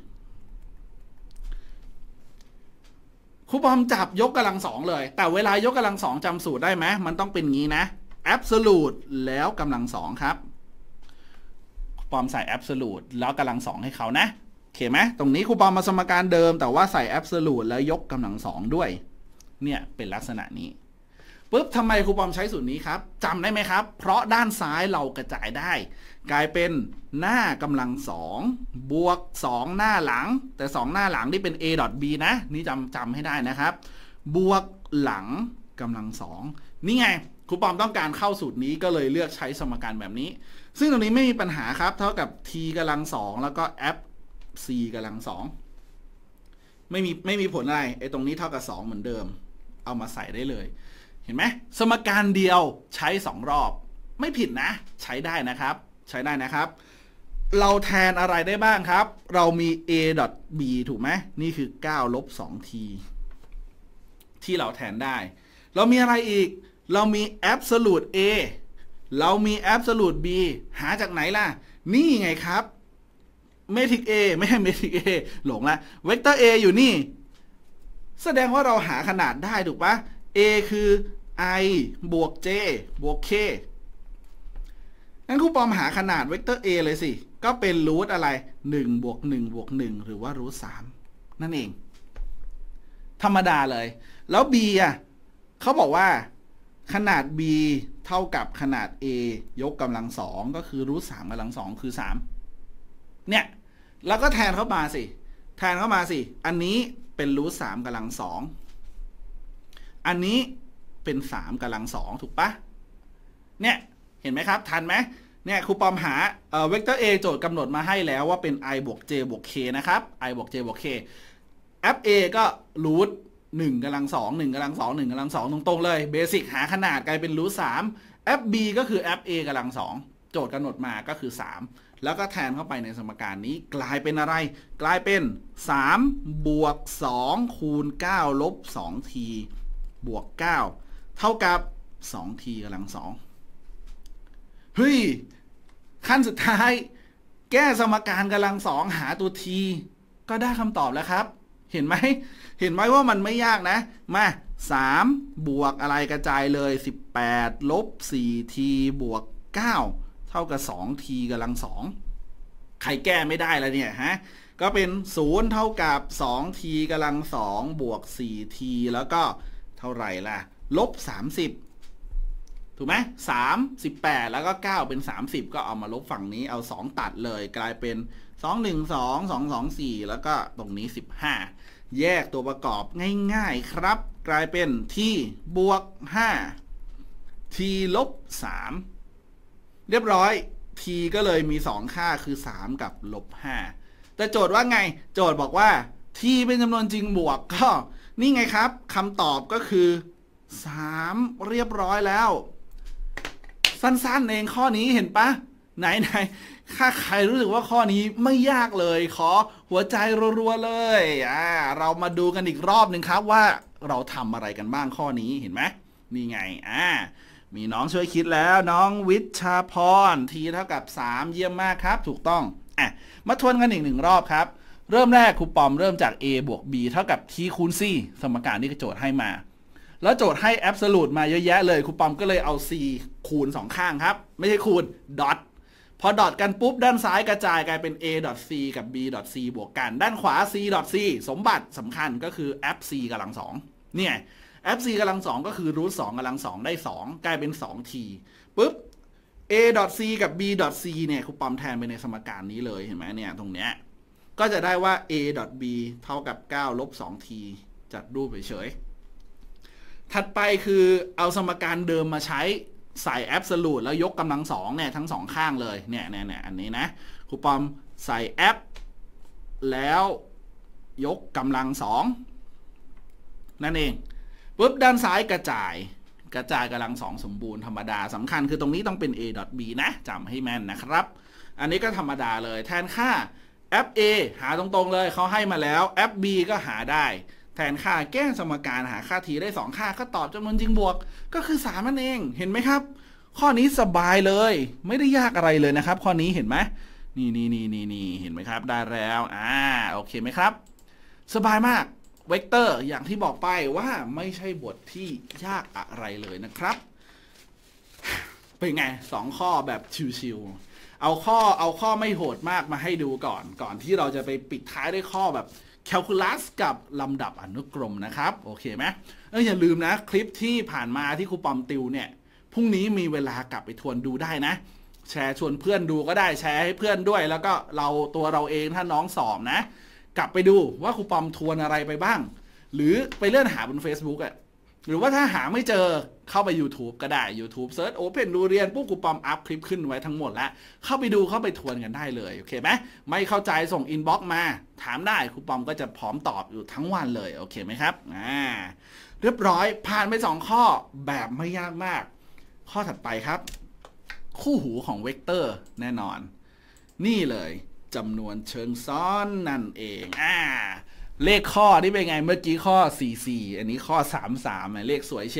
ครูปอมจับยกกำลัง2เลยแต่เวลายกกำลัง2จำสูตรได้ไหมมันต้องเป็นงี้นะ absolute แล้วกำลัง2ครับครูปอมใส่ absolute แล้วกำลัง2ให้เขานะโอเคไหมตรงนี้ครูปอมมาสมการเดิมแต่ว่าใส่ absolute แล้วยกกำลัง2ด้วยเนี่ยเป็นลักษณะนี้ปุ๊บทำไมครูปอมใช้สูตรนี้ครับจำได้ไหมครับเพราะด้านซ้ายเรากระจายได้กลายเป็นหน้ากำลัง2บวก2หน้าหลังแต่2หน้าหลังนี่เป็น a.b นะนี่จำให้ได้นะครับบวกหลังกำลัง2นี่ไงครูปอมต้องการเข้าสูตรนี้ก็เลยเลือกใช้สมการแบบนี้ซึ่งตรงนี้ไม่มีปัญหาครับเท่ากับ t กำลัง2แล้วก็ f c กำลัง2ไม่มีผลอะไรไอ้ตรงนี้เท่ากับ2เหมือนเดิมเอามาใส่ได้เลยเห็นไหมสมการเดียวใช้2รอบไม่ผิดนะใช้ได้นะครับเราแทนอะไรได้บ้างครับเรามี a.b ถูกไหมนี่คือ9ลบ 2t ที่เราแทนได้เรามีอะไรอีกเรามี absolute a เรามี absolute b หาจากไหนล่ะนี่ไงครับ matrix a ไม่ใช่ matrix a หลงละเวกเตอร์ a อยู่นี่แสดงว่าเราหาขนาดได้ถูกปะ a คือ i บวก j บวก k งั้นครูปอมหาขนาดเวกเตอร์ a เลยสิก็เป็นรูทอะไร1บวก1บวก1หรือว่ารูท3นั่นเองธรรมดาเลยแล้ว b อ่ะเขาบอกว่าขนาด b เท่ากับขนาด a ยกกำลัง2ก็คือรูท3กำลัง2คือ3เนี่ยแล้วก็แทนเข้ามาสิอันนี้เป็นรูท3กำลัง2อันนี้เป็น3กำลัง2ถูกปะเนี่ยเห็นไหมครับทันไหมเนี่ยครูปอมหาเวกเตอร์ a โจทย์กำหนดมาให้แล้วว่าเป็น i บวก j บวก k นะครับ i บวก j บวก k f a ก็รูท1กำลัง2 1กำลัง2 1กำลัง2ตรงๆเลยเบสิกหาขนาดกลายเป็นรูท3 f b ก็คือ f a กำลัง2โจทย์กำหนดมาก็คือ3แล้วก็แทนเข้าไปในสมการนี้กลายเป็นอะไรกลายเป็น3บวก2คูณ9ลบ2 t บวก9เท่ากับ2 t กำลัง2เฮ้ยขั้นสุดท้ายแก้สมการกำลัง2หาตัว t ก็ได้คำตอบแล้วครับเห็นไหมว่ามันไม่ยากนะมา3บวกอะไรกระจายเลย18ลบ4 t บวก9เท่ากับ2 t กำลัง2ใครแก้ไม่ได้แล้วเนี่ยฮะก็เป็น0เท่ากับ2 t กำลัง2บวก4 t แล้วก็เท่าไหร่ล่ะลบ30ถูกไหม38แล้วก็9เป็น30ก็เอามาลบฝั่งนี้เอา2ตัดเลยกลายเป็น2 1 2 2 2 4แล้วก็ตรงนี้15แยกตัวประกอบง่ายๆครับกลายเป็น t บวก5 t ลบ3เรียบร้อย t ก็เลยมี2ค่าคือ3กับลบ5แต่โจทย์ว่าไงโจทย์บอกว่า t เป็นจำนวนจริงบวกก็นี่ไงครับคำตอบก็คือ3เรียบร้อยแล้วสั้นๆเองข้อนี้เห็นปะไหนถ้าใครรู้สึกว่าข้อนี้ไม่ยากเลยขอหัวใจรัวๆเลยเรามาดูกันอีกรอบหนึ่งครับว่าเราทำอะไรกันบ้างข้อนี้เห็นไหมนี่ไงมีน้องช่วยคิดแล้วน้องวิชาพร t เท่ากับ3เยี่ยมมากครับถูกต้องมาทวนกันอีก1รอบครับเริ่มแรกครูปอมเริ่มจาก a บวก b เท่ากับ t คูณ c สมการที่โจทย์ให้มาแล้วโจทย์ให้ absolute มาเยอะแยะเลยครูปอมก็เลยเอา c คูณ2ข้างครับไม่ใช่คูณดอทพอดอทกันปุ๊บด้านซ้ายกระจายกลายเป็น a.c กับ b.c บวกกันด้านขวา c.c สมบัติสำคัญก็คือ fc กำลัง2เนี่ย fc กำลัง2ก็คือรูท2กำลัง2ได้2กลายเป็น 2t ปุ๊บ a.c กับ b.c เนี่ยครูปอมแทนไปในสมการนี้เลยเห็นไหมเนี่ยตรงเนี้ยก็จะได้ว่า a.b เท่ากับ9ลบ 2t จัดรูปเฉยๆถัดไปคือเอาสมการเดิมมาใช้ใส่ absolute แล้วยกกำลัง2เนี่ยทั้ง2ข้างเลยเนี่ยอันนี้นะครูปอมใส่ f แล้วยกกำลัง2นั่นเองปุ๊บด้านซ้ายกระจายกำลัง2สมบูรณ์ธรรมดาสำคัญคือตรงนี้ต้องเป็น a.b นะจำให้แม่นนะครับอันนี้ก็ธรรมดาเลยแทนค่า fa หาตรงๆเลยเขาให้มาแล้ว fb ก็หาได้แทนค่าแก้สมการหาค่า t ได้2ค่าก็ตอบจำนวนจริงบวกก็คือ3นั่นเองเห็นไหมครับข้อนี้สบายเลยไม่ได้ยากอะไรเลยนะครับข้อนี้เห็นไหมนี่เห็นไหมครับได้แล้วโอเคไหมครับสบายมากเวกเตอร์อย่างที่บอกไปว่าไม่ใช่บทที่ยากอะไรเลยนะครับเป็นไง2ข้อแบบชิวๆเอาข้อไม่โหดมากมาให้ดูก่อนที่เราจะไปปิดท้ายด้วยข้อแบบแคลคูลัสกับลำดับอนุกรมนะครับโอเคไหมอย่าลืมนะคลิปที่ผ่านมาที่ครูปอมติวเนี่ยพรุ่งนี้มีเวลากลับไปทวนดูได้นะแชร์ชวนเพื่อนดูก็ได้แชร์ให้เพื่อนด้วยแล้วก็ตัวเราเองถ้าน้องสอบนะกลับไปดูว่าครูปอมทวนอะไรไปบ้างหรือไปเลื่อนหาบน Facebook หรือว่าถ้าหาไม่เจอเข้าไป YouTube ก็ได้ YouTube เซิร์ช Open ดูเรียนปุ๊บครูปอมอัพคลิปขึ้นไว้ทั้งหมดแล้วเข้าไปดูเข้าไปทวนกันได้เลยโอเคไหมไม่เข้าใจส่งอินบ็อกซ์มาถามได้ครูปอมก็จะพร้อมตอบอยู่ทั้งวันเลยโอเคไหมครับเรียบร้อยผ่านไป2ข้อแบบไม่ยากมากข้อถัดไปครับคู่หูของเวกเตอร์แน่นอนนี่เลยจำนวนเชิงซ้อนนั่นเองเลขข้อนี่เป็นไงเมื่อกี้ข้อ44อันนี้ข้อ33เลขสวยเชียว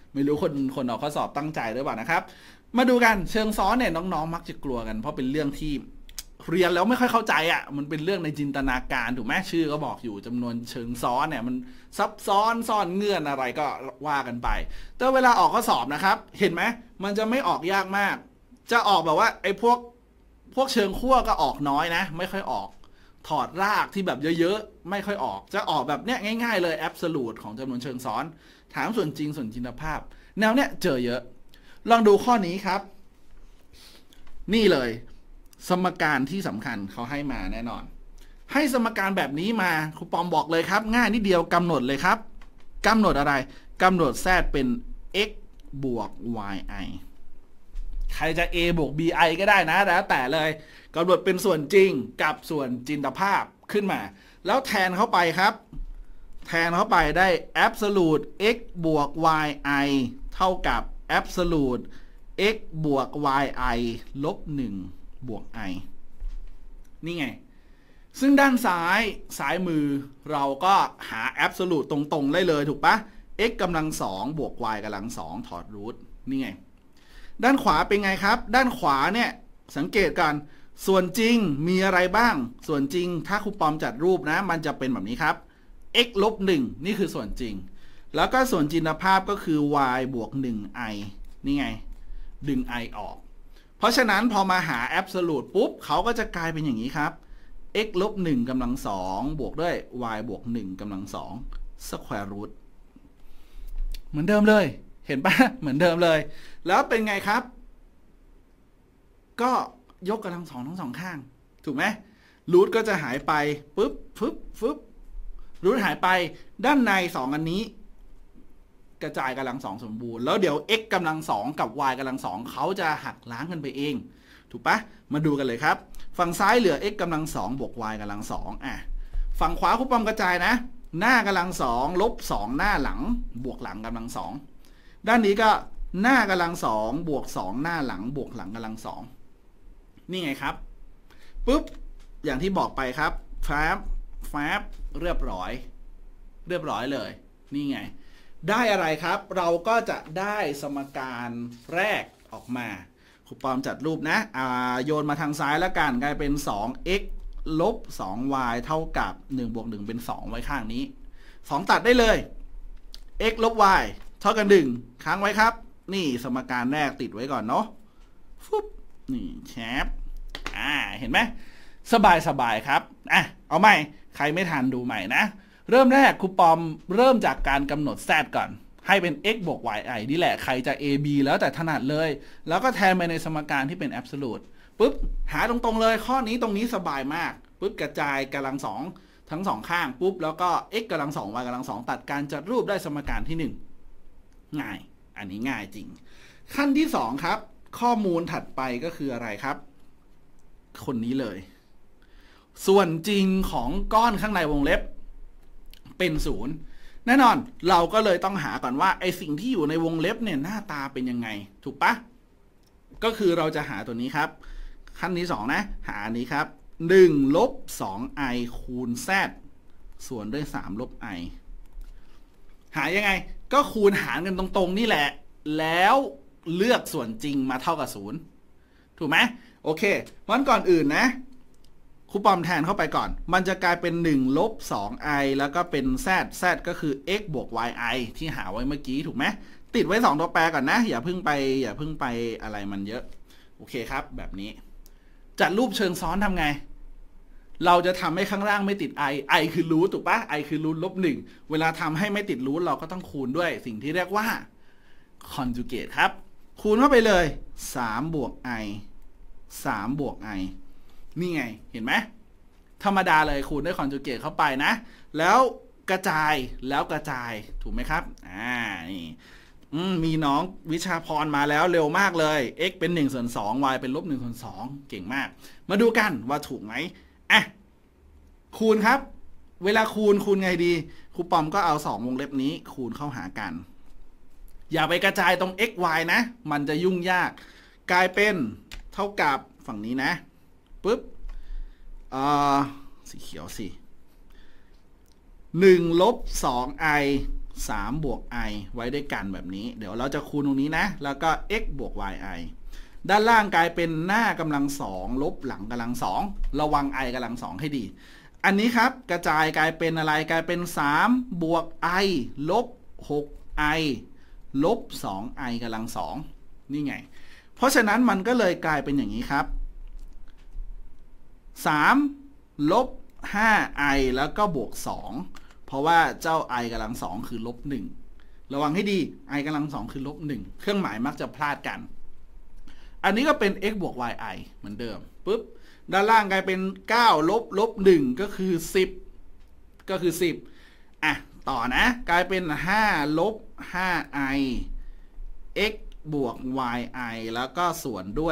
ไม่รู้คนออกข้อสอบตั้งใจหรือเปล่านะครับมาดูกันเชิงซ้อนเนี่ยน้องๆมักจะกลัวกันเพราะเป็นเรื่องที่เรียนแล้วไม่ค่อยเข้าใจอ่ะมันเป็นเรื่องในจินตนาการถูกไหมชื่อก็บอกอยู่จำนวนเชิงซ้อนเนี่ยมันซับซ้อนซ่อนเงื่อนอะไรก็ว่ากันไปแต่เวลาออกข้อสอบนะครับเห็นไหมมันจะไม่ออกยากมากจะออกแบบว่าไอ้พวกเชิงขั้วก็ออกน้อยนะไม่ค่อยออกถอดรากที่แบบเยอะๆไม่ค่อยออกจะออกแบบเนี้ยง่ายๆเลยแอบสูตของจำนวนเชิงซ้อนถามส่วนจริงส่วนจินตภาพแนวเนี้ยเจอเยอะลองดูข้อนี้ครับนี่เลยสมการที่สำคัญเขาให้มาแน่นอนให้สมการแบบนี้มาครูปอมบอกเลยครับง่ายนิดเดียวกำหนดเลยครับกำหนดอะไรกำหนด z เป็น x บวก yi ใครจะ a บวก bi ก็ได้นะแล้วแต่เลยกำหนดเป็นส่วนจริงกับส่วนจินตภาพขึ้นมาแล้วแทนเข้าไปครับแทนเข้าไปได้ absolute x บวก yi เท่ากับ absolute x บวก yi ลบ1บวก i นี่ไงซึ่งด้านซ้ายมือเราก็หา absolute ตรงๆได้เลยถูกปะ x กำลัง2บวก y กำลัง2ถอดรูทนี่ไงด้านขวาเป็นไงครับด้านขวาเนี่ยสังเกตกันส่วนจริงมีอะไรบ้างส่วนจริงถ้าครูปอมจัดรูปนะมันจะเป็นแบบนี้ครับ x ลบ1นี่คือส่วนจริงแล้วก็ส่วนจินตภาพก็คือ y บวก 1i นี่ไงดึง i ออกเพราะฉะนั้นพอมาหา absolute ปุ๊บเขาก็จะกลายเป็นอย่างนี้ครับ x ลบ1กำลัง2บวกด้วย y บวก1กำลัง2 square root เหมือนเดิมเลยเห็นปะเหมือนเดิมเลยแล้วเป็นไงครับก็ยกกำลัง2ทั้ง2ข้างถูกไหมรูทก็จะหายไปปึ๊บรูทหายไปด้านใน2อันนี้กระจายกำลัง2สมบูรณ์แล้วเดี๋ยว x กำลัง2กับ y กำลัง2เขาจะหักล้างกันไปเองถูกปะมาดูกันเลยครับฝั่งซ้ายเหลือ x กำลัง2บวก y กำลัง2ฝั่งขวาครูปอมกระจายนะหน้ากำลัง2ลบ2หน้าหลังบวกหลังกำลัง2ด้านนี้ก็หน้ากำลัง2บวก2หน้าหลังบวกหลังกำลัง2นี่ไงครับปุ๊บอย่างที่บอกไปครับแฟบเรียบร้อยเลยนี่ไงได้อะไรครับเราก็จะได้สมการแรกออกมาครูปอมจัดรูปนะโยนมาทางซ้ายแล้วกันกลายเป็น 2x ลบ 2y เท่ากับ1บวก1เป็น2ไว้ข้างนี้2ตัดได้เลย x ลบ y เท่ากัน1ค้างไว้ครับนี่สมการแรกติดไว้ก่อนเนาะฟุ๊บนี่แชปเห็นไหมสบายครับเอาใหม่ใครไม่ทันดูใหม่นะเริ่มแรกครูปอมเริ่มจากการกำหนด z ก่อนให้เป็น x บวก yi นี่แหละใครจะ a b แล้วแต่ถนัดเลยแล้วก็แทนไปในสมการที่เป็น absolute ปุ๊บหาตรงๆเลยข้อนี้ตรงนี้สบายมากปุ๊บกระจายกำลัง2ทั้ง2ข้างปุ๊บแล้วก็ x กำลัง2 y กำลัง2ตัดการจัดรูปได้สมการที่1ง่ายอันนี้ง่ายจริงขั้นที่2ครับข้อมูลถัดไปก็คืออะไรครับคนนี้เลยส่วนจริงของก้อนข้างในวงเล็บเป็น0แน่นอนเราก็เลยต้องหาก่อนว่าไอสิ่งที่อยู่ในวงเล็บเนี่ยหน้าตาเป็นยังไงถูกปะก็คือเราจะหาตัวนี้ครับขั้นที่2นะหาอันนี้ครับ1ลบ 2i คูณ z ส่วนด้วย3ลบ i หายังไงก็คูณหารกันตรงๆนี่แหละแล้วเลือกส่วนจริงมาเท่ากับ0ถูกไหมโอเควันก่อนอื่นนะครูปอมแทนเข้าไปก่อนมันจะกลายเป็น1ลบ 2i แล้วก็เป็น z ก็คือ x บวก yi ที่หาไว้เมื่อกี้ถูกไหมติดไว้2ตัวแปรก่อนนะอย่าเพิ่งไปอะไรมันเยอะโอเคครับแบบนี้จัดรูปเชิงซ้อนทำไงเราจะทำให้ข้างล่างไม่ติด i คือรูทถูกปะ i คือรูทลบ1เวลาทำให้ไม่ติดรูทเราก็ต้องคูณด้วยสิ่งที่เรียกว่า conjugate ครับคูณเข้าไปเลย3บวก i 3บวก i นี่ไงเห็นไหมธรรมดาเลยคูณด้วย conjugate เข้าไปนะแล้วกระจายถูกไหมครับนี่มีน้องวิชาพรมาแล้วเร็วมากเลย x เป็น1/2 y เป็นลบ1/2เก่งมากมาดูกันว่าถูกไหมคูณครับเวลาคูณไงดีครูปอมก็เอา2วงเล็บนี้คูณเข้าหากันอย่าไปกระจายตรง x y นะมันจะยุ่งยากกลายเป็นเท่ากับฝั่งนี้นะปุ๊บสีเขียวสิ1ลบ 2i 3 บวก i ไว้ด้วยกันแบบนี้เดี๋ยวเราจะคูณตรงนี้นะแล้วก็ x บวก yi ด้านล่างกลายเป็นหน้ากำลังสองลบหลังกำลังสองระวัง i กำลังสองให้ดีอันนี้ครับกระจายกลายเป็นอะไรกลายเป็น3 บวก i ลบ 6i ลบ 2i กำลังสองนี่ไงเพราะฉะนั้นมันก็เลยกลายเป็นอย่างนี้ครับ3 ลบ 5i แล้วก็บวก2เพราะว่าเจ้า i กำลังสองคือลบ1ระวังให้ดี i กำลังสองคือลบ1เครื่องหมายมักจะพลาดกันอันนี้ก็เป็น x บวก yi เหมือนเดิมปุ๊บด้านล่างกลายเป็น9 ลบ 1ก็คือ10ก็คือ10อ่ะต่อนะกลายเป็น5 ลบ 5i x บวก yi แล้วก็ส่วนด้วย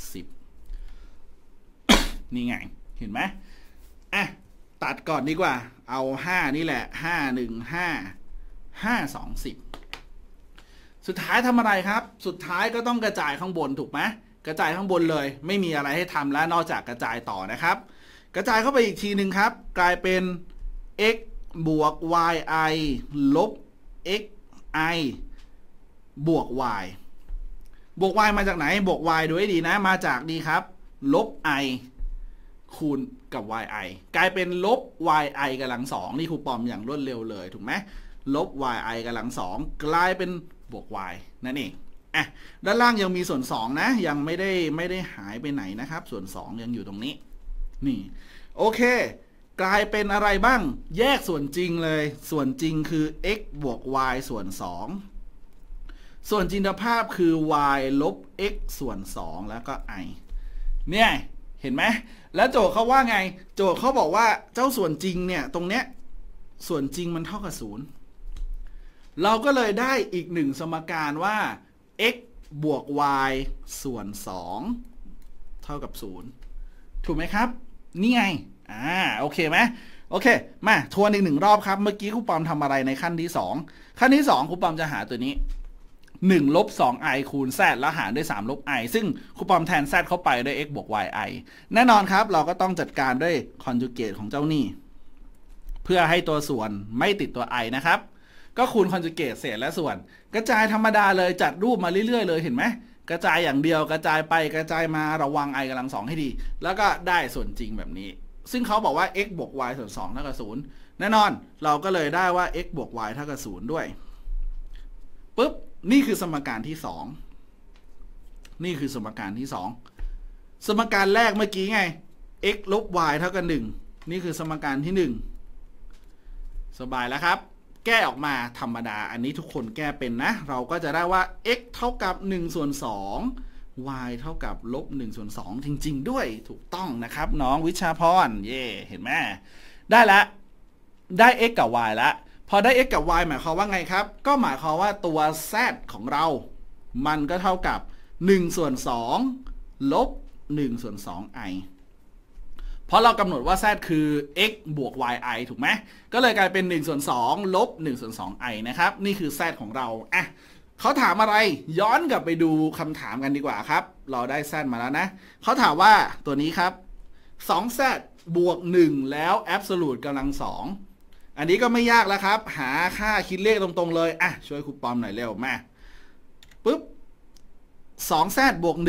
10นี่ไงเห็นไหมอ่ะตัดก่อนดีกว่าเอา5นี่แหละ5 1 5 5 2 10สุดท้ายทำอะไรครับสุดท้ายก็ต้องกระจายข้างบนถูกไหมกระจายข้างบนเลยไม่มีอะไรให้ทำแล้วนอกจากกระจายต่อนะครับกระจายเข้าไปอีกทีหนึ่งครับกลายเป็น x บวก yi ลบ xi บวก y บวก y มาจากไหนบวก y ดูให้ดีนะมาจากดีครับลบ i คูณกับ yi กลายเป็นลบ yi กำลังสองนี่ครูปอมอย่างรวดเร็วเลยถูกไหมลบ yi กำลังสองกลายเป็นบวก y นั่นเองอ่ะด้านล่างยังมีส่วน2นะยังไม่ได้หายไปไหนนะครับส่วน2ยังอยู่ตรงนี้นี่โอเคกลายเป็นอะไรบ้างแยกส่วนจริงเลยส่วนจริงคือ x บวก y ส่วน2ส่วนจินตภาพคือ y ลบ x ส่วน2แล้วก็ i เนี่ยเห็นไหมแล้วโจทย์เขาว่าไงโจทย์เขาบอกว่าเจ้าส่วนจริงเนี่ยตรงเนี้ยส่วนจริงมันเท่ากับ0เราก็เลยได้อีก1สมการว่า x บวก y ส่วน2เท่ากับ0ถูกไหมครับนี่ไงโอเคไหมโอเคมาทวนอีก1รอบครับเมื่อกี้ครูปอมทำอะไรในขั้นที่2ขั้นที่2ครูปอมจะหาตัวนี้1 ลบ 2i คูณ z แล้วหารด้วย3 ลบ i ซึ่งครูปอมแทน z เข้าไปด้วย x บวก yi แน่นอนครับเราก็ต้องจัดการด้วย conjugate ของเจ้านี่เพื่อให้ตัวส่วนไม่ติดตัว i นะครับก็คูณคอนจูเกตเศษและส่วนกระจายธรรมดาเลยจัดรูปมาเรื่อยๆเลยเห็นไหมกระจายอย่างเดียวกระจายไปกระจายมาระวัง i กำลังสองให้ดีแล้วก็ได้ส่วนจริงแบบนี้ซึ่งเขาบอกว่า x บวก y ส่วน2เท่ากับ0แน่นอนเราก็เลยได้ว่า x บวก y เท่ากับ0ด้วยปุ๊บนี่คือสมการที่2นี่คือสมการที่2สมการแรกเมื่อกี้ไง x ลบ y เท่ากับ1นี่คือสมการที่1สบายแล้วครับแก้ออกมาธรรมดาอันนี้ทุกคนแก้เป็นนะเราก็จะได้ว่า x เท่ากับ1 ส่วน 2 y เท่ากับลบ1 ส่วน 2จริงๆด้วยถูกต้องนะครับน้องวิชาพรเย่เห็นไหมได้แล้วได้ x กับ y แล้วพอได้ x กับ y หมายความว่าไงครับก็หมายความว่าตัว z ของเรามันก็เท่ากับ1 ส่วน 2 ลบ1 ส่วน 2iเพราะเรากำหนดว่า z คือ x บวก yi ถูกไหมก็เลยกลายเป็น1 ส่วน 2 ลบ1 ส่วน 2i นะครับนี่คือ z ของเราอ่ะเขาถามอะไรย้อนกลับไปดูคำถามกันดีกว่าครับเราได้ z มาแล้วนะเขาถามว่าตัวนี้ครับ 2z บวก1แล้ว absolute กำลัง2อันนี้ก็ไม่ยากแล้วครับหาค่าคิดเลขตรงๆเลยอ่ะช่วยครูปอมหน่อยเร็วมาปุ๊บ 2z บวก1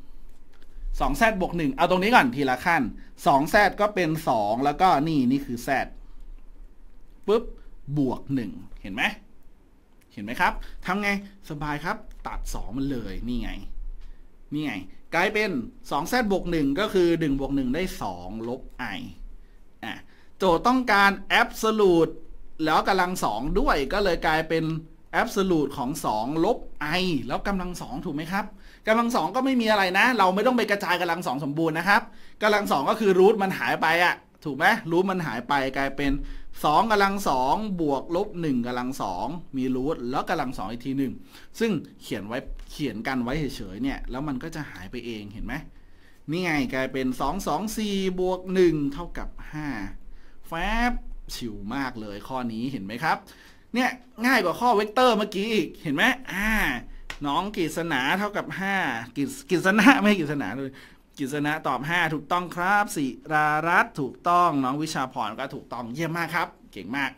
2z บวก1เอาตรงนี้ก่อนทีละขั้น 2z ก็เป็น2แล้วก็นี่คือ z ปุ๊บบวก1เห็นไหมเห็นไหมครับทำไงสบายครับตัด2มันเลยนี่ไงกลายเป็น 2z บวก1ก็คือ1 บวก 1ได้2ลบ i โจทย์ต้องการ absolute แล้วกำลัง2ด้วยก็เลยกลายเป็น absolute ของ2ลบ i แล้วกำลัง2ถูกไหมครับกำลัง2ก็ไม่มีอะไรนะเราไม่ต้องไปกระจายกำลัง2สมบูรณ์นะครับกำลัง2ก็คือรูทมันหายไปอะถูกไหมรูทมันหายไปกลายเป็น2กำลัง2บวกลบ1กำลัง2มีรูทแล้วกำลัง2อีกทีหนึ่งซึ่งเขียนกันไว้เฉยๆเนี่ยแล้วมันก็จะหายไปเองเห็นไหมนี่ไงกลายเป็น2 2 4บวก1เท่ากับ5แฟบชิวมากเลยข้อนี้เห็นไหมครับเนี่ยง่ายกว่าข้อเวกเตอร์เมื่อกี้อีกเห็นไหมน้องกฤษณาเท่ากับ5กฤษณะไม่กฤษณาเลยกฤษณะตอบ5ถูกต้องครับศิรารัตน์ถูกต้องน้องวิชาพรก็ถูกต้องเยี่ยมมากครับเก่งมาก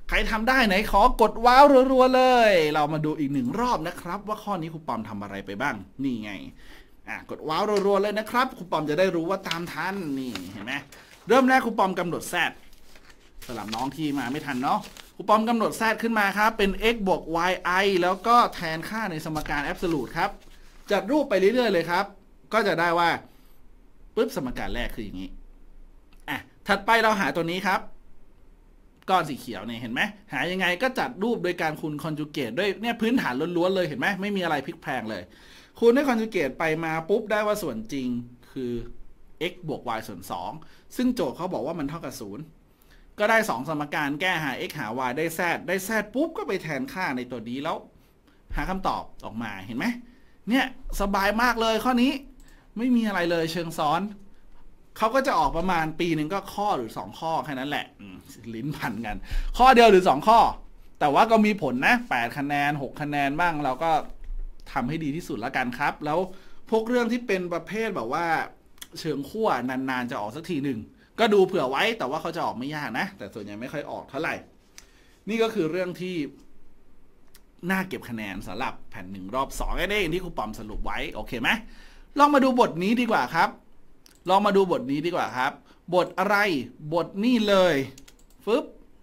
ใครทำได้ไหนขอกดว้าวรัวๆเลยเรามาดูอีก1 รอบนะครับว่าข้อนี้ครูปอมทำอะไรไปบ้างนี่ไงกดว้าวรัวๆเลยนะครับครูปอมจะได้รู้ว่าตามทันนี่เห็นไหมเริ่มแรกครูปอมกำหนด z สำหรับน้องที่มาไม่ทันเนาะครูปอมกำหนด z ขึ้นมาครับเป็น x บวก yi แล้วก็แทนค่าในสมการ absolute ครับจัดรูปไปเรื่อยๆเลยครับก็จะได้ว่าปุ๊บสมการแรกคืออย่างนี้ถัดไปเราหาตัวนี้ครับก้อนสีเขียวเนี่ยเห็นไหมหายังไงก็จัดรูปโดยการคูณคอนจูเกตด้วยเนี่ยพื้นฐานล้วนๆเลยเห็นไหมไม่มีอะไรพลิกแพลงเลยคูณด้วยคอนจูเกตไปมาปุ๊บได้ว่าส่วนจริงคือ x บวก y ส่วน2ซึ่งโจทย์เขาบอกว่ามันเท่ากับ0ก็ได้2สมการแก้หา x หา y ได้ z ปุ๊บก็ไปแทนค่าในตัวนี้แล้วหาคำตอบออกมาเห็นไหมเนี่ยสบายมากเลยข้อนี้ไม่มีอะไรเลยเชิงซ้อนเขาก็จะออกประมาณปีหนึ่งก็ข้อหรือ2ข้อแค่นั้นแหละลิ้นพันกันข้อเดียวหรือ2ข้อแต่ว่าก็มีผลนะ8คะแนน6คะแนนบ้างเราก็ทำให้ดีที่สุดแล้วกันครับแล้วพวกเรื่องที่เป็นประเภทแบบว่าเชิงขั้วนานๆจะออกสักทีหนึ่งก็ดูเผื่อไว้แต่ว่าเขาจะออกไม่ยากนะแต่ส่วนใหญ่ไม่ค่อยออกเท่าไหร่นี่ก็คือเรื่องที่น่าเก็บคะแนนสำหรับแผ่น1รอบ2ได้อย่างที่ครูปอมสรุปไว้โอเคไหมลองมาดูบทนี้ดีกว่าครับลองมาดูบทนี้ดีกว่าครับบทอะไรบทนี่เลยฟึบ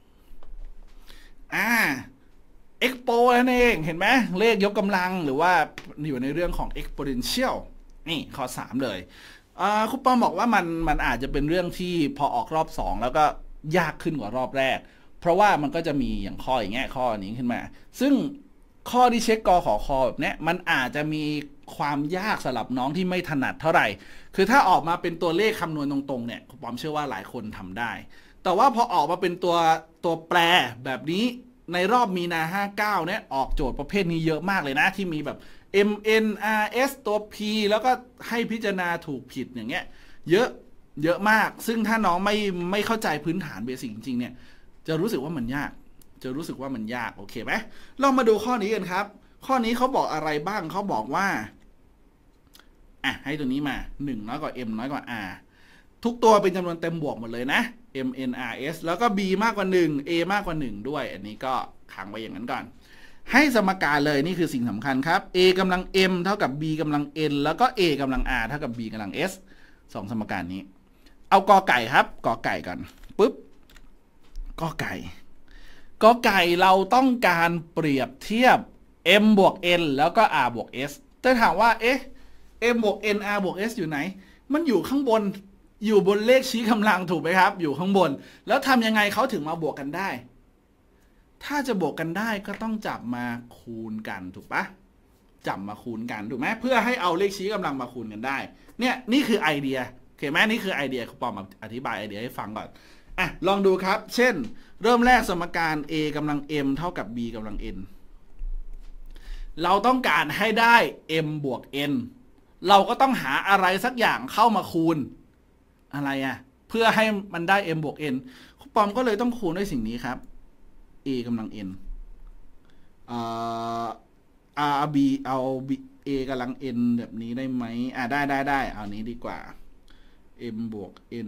expo นั่นเองเห็นไหมเลขยกกำลังหรือว่าอยู่ในเรื่องของ exponential นี่ข้อ3เลยครูปอมบอกว่ามันอาจจะเป็นเรื่องที่พอออกรอบ2แล้วก็ยากขึ้นกว่ารอบแรกเพราะว่ามันก็จะมีอย่างข้ออย่างเงี้ยข้อนี้ขึ้นมาซึ่งข้อที่เช็คกขอคอแบบนี้มันอาจจะมีความยากสำหรับน้องที่ไม่ถนัดเท่าไหร่คือถ้าออกมาเป็นตัวเลขคำนวณตรงๆเนี่ยผมเชื่อว่าหลายคนทำได้แต่ว่าพอออกมาเป็นตัวแปรแบบนี้ในรอบมีนา59เนี่ยออกโจทย์ประเภทนี้เยอะมากเลยนะที่มีแบบ MNRS ตัว P แล้วก็ให้พิจารณาถูกผิดอย่างเงี้ยเยอะมากซึ่งถ้าน้องไม่เข้าใจพื้นฐานเบสิกจริงๆเนี่ยจะรู้สึกว่ามันยากโอเคไหมลองมาดูข้อนี้กันครับข้อนี้เขาบอกอะไรบ้างเขาบอกว่าให้ตัวนี้มา1น้อยกว่า m น้อยกว่า r ทุกตัวเป็นจำนวนเต็มบวกหมดเลยนะ MNRS แล้วก็ b มากกว่า1 a มากกว่า1ด้วยอันนี้ก็ค้างไว้อย่างนั้นก่อนให้สมการเลยนี่คือสิ่งสำคัญครับ a กำลัง m เท่ากับ b กำลัง n แล้วก็ a กำลัง r เท่ากับ b กำลัง s 2สมการนี้เอากอไก่ครับกอไก่ก่อนปุ๊บกอไก่เราต้องการเปรียบเทียบ m บวก n แล้วก็ r บวก s แต่ถามว่าm บวก n r บวก s อยู่ไหนมันอยู่ข้างบนอยู่บนเลขชี้กำลังถูกไหมครับอยู่ข้างบนแล้วทำยังไงเขาถึงมาบวกกันได้ถ้าจะบวกกันได้ก็ต้องจับมาคูณกันถูกปะจับมาคูณกันถูกไหมเพื่อให้เอาเลขชี้กำลังมาคูณกันได้เนี่ยนี่คือไอเดียโอเคไหมนี่คือไอเดียครูปอมอธิบายไอเดียให้ฟังก่อนลองดูครับเช่นเริ่มแรกสมการ a กำลัง m เท่ากับ b กำลัง n เราต้องการให้ได้ m บวก n เราก็ต้องหาอะไรสักอย่างเข้ามาคูณอะไรเพื่อให้มันได้ m บวก n ครูปอมก็เลยต้องคูณด้วยสิ่งนี้ครับ a กำลัง n b เอา b a กำลัง n แบบนี้ได้ไหมได้เอานี้ดีกว่า m บวก n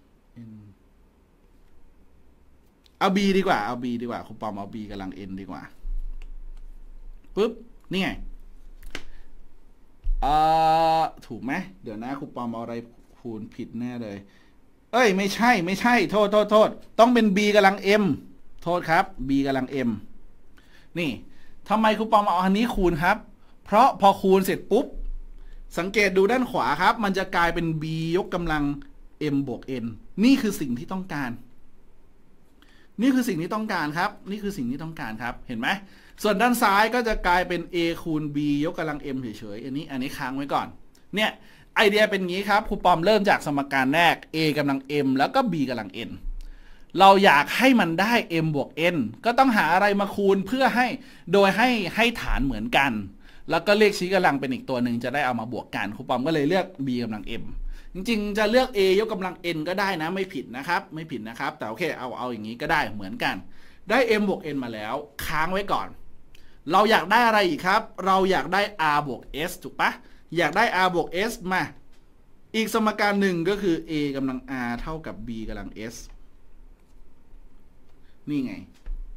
เอา b ดีกว่าครูปอมเอา b กำลัง n ดีกว่าปุ๊บนี่ไงถูกไหมเดี๋ยวนะครูปอมเอาอะไรคูณผิดแน่เลยไม่ใช่โทษต้องเป็น b กำลัง m โทษครับ b กำลัง m นี่ทำไมครูปอมเอาอันนี้คูณครับเพราะพอคูณเสร็จปุ๊บสังเกตดูด้านขวาครับมันจะกลายเป็น b ยกกำลัง m บวก n นี่คือสิ่งที่ต้องการครับเห็นไหมส่วนด้านซ้ายก็จะกลายเป็น a คูณ b ยกกำลัง m เฉยๆอันนี้ค้างไว้ก่อนเนี่ยไอเดียเป็นงี้ครับครูปอมเริ่มจากสมการแรก a กำลัง m แล้วก็ b กำลัง n เราอยากให้มันได้ m บวก n ก็ต้องหาอะไรมาคูณเพื่อโดยให้ฐานเหมือนกันแล้วก็เลขชี้กำลังเป็นอีกตัวหนึ่งจะได้เอามาบวกกันครูปอมก็เลยเลือก b กำลัง m จริงๆจะเลือก a ยกกำลัง n ก็ได้นะไม่ผิดนะครับแต่โอเคเอาอย่างนี้ก็ได้เหมือนกันได้ m บวก n มาแล้วค้างไว้ก่อนเราอยากได้อะไรอีกครับเราอยากได้ r บวก s ถูกปะอยากได้ r บวก s มาอีกสมการหนึ่งก็คือ a กำลัง r เท่ากับ b กำลัง s นี่ไง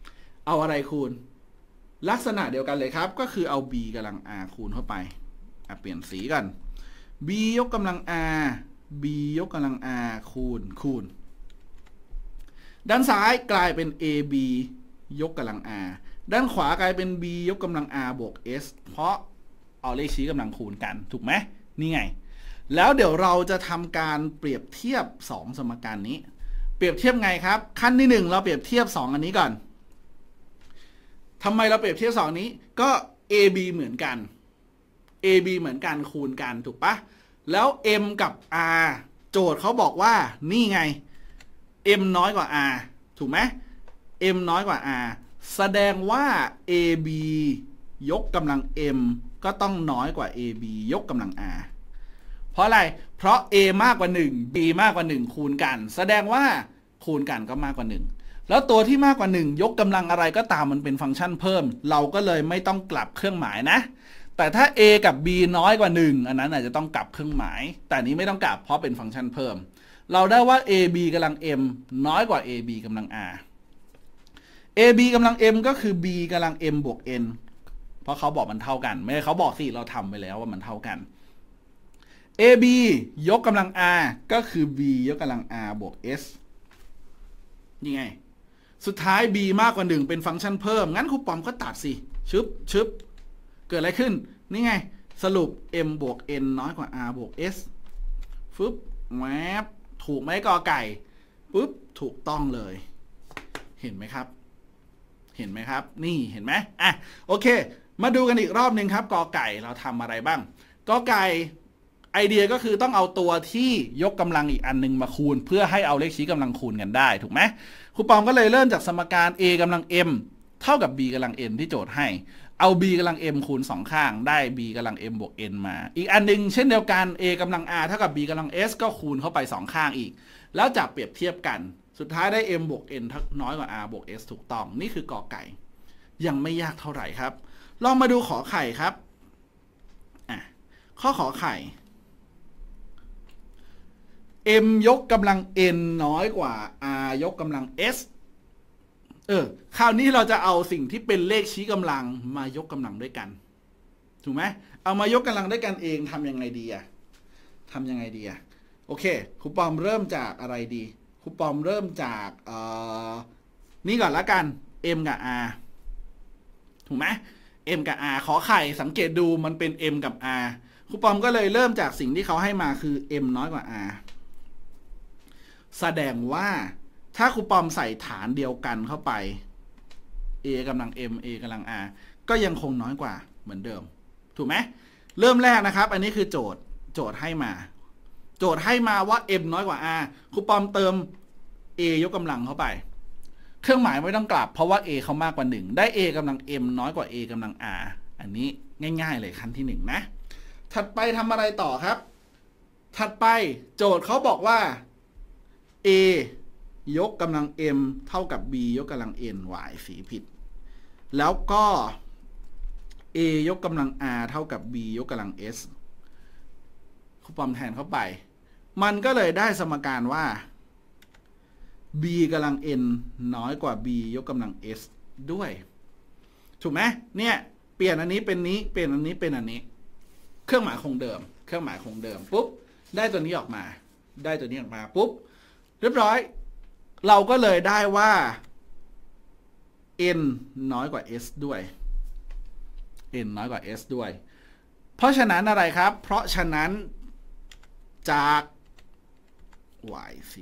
เอาอะไรคูณลักษณะเดียวกันเลยครับก็คือเอา b กำลัง r คูณเข้าไปเปลี่ยนสีกัน b ยกกำลัง r b ยกกำลัง r คูณด้านซ้ายกลายเป็น ab ยกกำลัง r ด้านขวากลายเป็น b ยกกำลัง r บวก s เพราะเอาเลขชี้กำลังคูณกันถูกไหมนี่ไงแล้วเดี๋ยวเราจะทำการเปรียบเทียบ2สมการนี้เปรียบเทียบไงครับขั้นที่1เราเปรียบเทียบ2อันนี้ก่อนทำไมเราเปรียบเทียบ2นี้ก็ ab เหมือนกัน ab เหมือนกันคูณกันถูกปะแล้ว m กับ r โจทย์เขาบอกว่านี่ไง m น้อยกว่า r ถูกไหม m น้อยกว่า r แสดงว่า ab ยกกำลัง m ก็ต้องน้อยกว่า ab ยกกำลัง r เพราะอะไรเพราะ a มากกว่า1 b มากกว่า1คูณกันแสดงว่าคูณกันก็มากกว่า1แล้วตัวที่มากกว่า1ยกกำลังอะไรก็ตามมันเป็นฟังก์ชันเพิ่มเราก็เลยไม่ต้องกลับเครื่องหมายนะแต่ถ้า a กับ b น้อยกว่า1อันนั้นอาจจะต้องกลับเครื่องหมายแต่นี้ไม่ต้องกลับเพราะเป็นฟังก์ชันเพิ่มเราได้ว่า ab กำลัง m น้อยกว่า ab กำลัง r ab กำลัง m ก็คือ b กำลัง m บวก n เพราะเขาบอกมันเท่ากันไม่ได้เขาบอกสิเราทำไปแล้วว่ามันเท่ากัน ab ยกกำลัง r ก็คือ b ยกกำลัง r บวก s นี่ไงสุดท้าย b มากกว่า1เป็นฟังก์ชันเพิ่มงั้นครูปอมก็ตัดสิชึบเกิดอะไรขึ้นนี่ไงสรุป m บวก n น้อยกว่า r บวก s ฟึบแวบถูกไหมกอไก่ปุ๊บถูกต้องเลยเห็นไหมครับนี่เห็นไหมโอเคมาดูกันอีกรอบหนึ่งครับกอไก่เราทำอะไรบ้างกอไก่ไอเดียก็คือต้องเอาตัวที่ยกกำลังอีกอันนึงมาคูณเพื่อให้เอาเลขชี้กำลังคูณกันได้ถูกไหมครูปอมก็เลยเริ่มจากสมการ a กำลัง m เท่ากับ b กำลัง n ที่โจทย์ให้เอา b กำลัง m คูณ2ข้างได้ b กำลัง m บวก n มาอีกอันนึงเช่นเดียวกัน a กำลัง r เท่ากับ b กำลัง s ก็คูณเข้าไป2ข้างอีกแล้วจับเปรียบเทียบกันสุดท้ายได้ m บวก n น้อยกว่า r บวก s ถูกต้องนี่คือกอไก่ยังไม่ยากเท่าไหร่ครับลองมาดูขอไข่ครับข้อขอไข่ m ยกกำลัง n น้อยกว่า r ยกกำลัง s คราวนี้เราจะเอาสิ่งที่เป็นเลขชี้กำลังมายกกำลังด้วยกันถูกไหมเอามายกกำลังด้วยกันเองทำยังไงดีโอเคครูปอมเริ่มจากอะไรดีครูปอมเริ่มจากนี่ก่อนละกัน m กับ r ถูกไหม m กับ r ขอไข่สังเกตดูมันเป็น m กับ r ครูปอมก็เลยเริ่มจากสิ่งที่เขาให้มาคือ m น้อยกว่า r แสดงว่าถ้าครูปอมใส่ฐานเดียวกันเข้าไป a กำลัง m a กำลัง r ก็ยังคงน้อยกว่าเหมือนเดิมถูกไหมเริ่มแรกนะครับอันนี้คือโจทย์ให้มาว่า m น้อยกว่า r ครูปอมเติม a ยกกำลังเข้าไปเครื่องหมายไม่ต้องกลับเพราะว่า a เขามากกว่า1ได้ a กำลัง m น้อยกว่า a กำลัง r อันนี้ง่ายๆเลยขั้นที่1นะถัดไปทำอะไรต่อครับถัดไปโจทย์เขาบอกว่า a ยกกำลัง m เท่ากับ b ยกกำลัง n y สีผิดแล้วก็ a ยกกำลัง r เท่ากับ b ยกกำลัง s ครูปอมแทนเข้าไปมันก็เลยได้สมการว่า b กำลัง n น้อยกว่า b ยกกำลัง s ด้วยถูกไหมเนี่ยเปลี่ยนอันนี้เป็นนี้เปลี่ยนอันนี้เป็นอันนี้เครื่องหมายคงเดิมปุ๊บได้ตัวนี้ออกมาปุ๊บเรียบร้อยเราก็เลยได้ว่า n น้อยกว่า s ด้วย n น้อยกว่า s ด้วยเพราะฉะนั้นอะไรครับเพราะฉะนั้นจาก y สี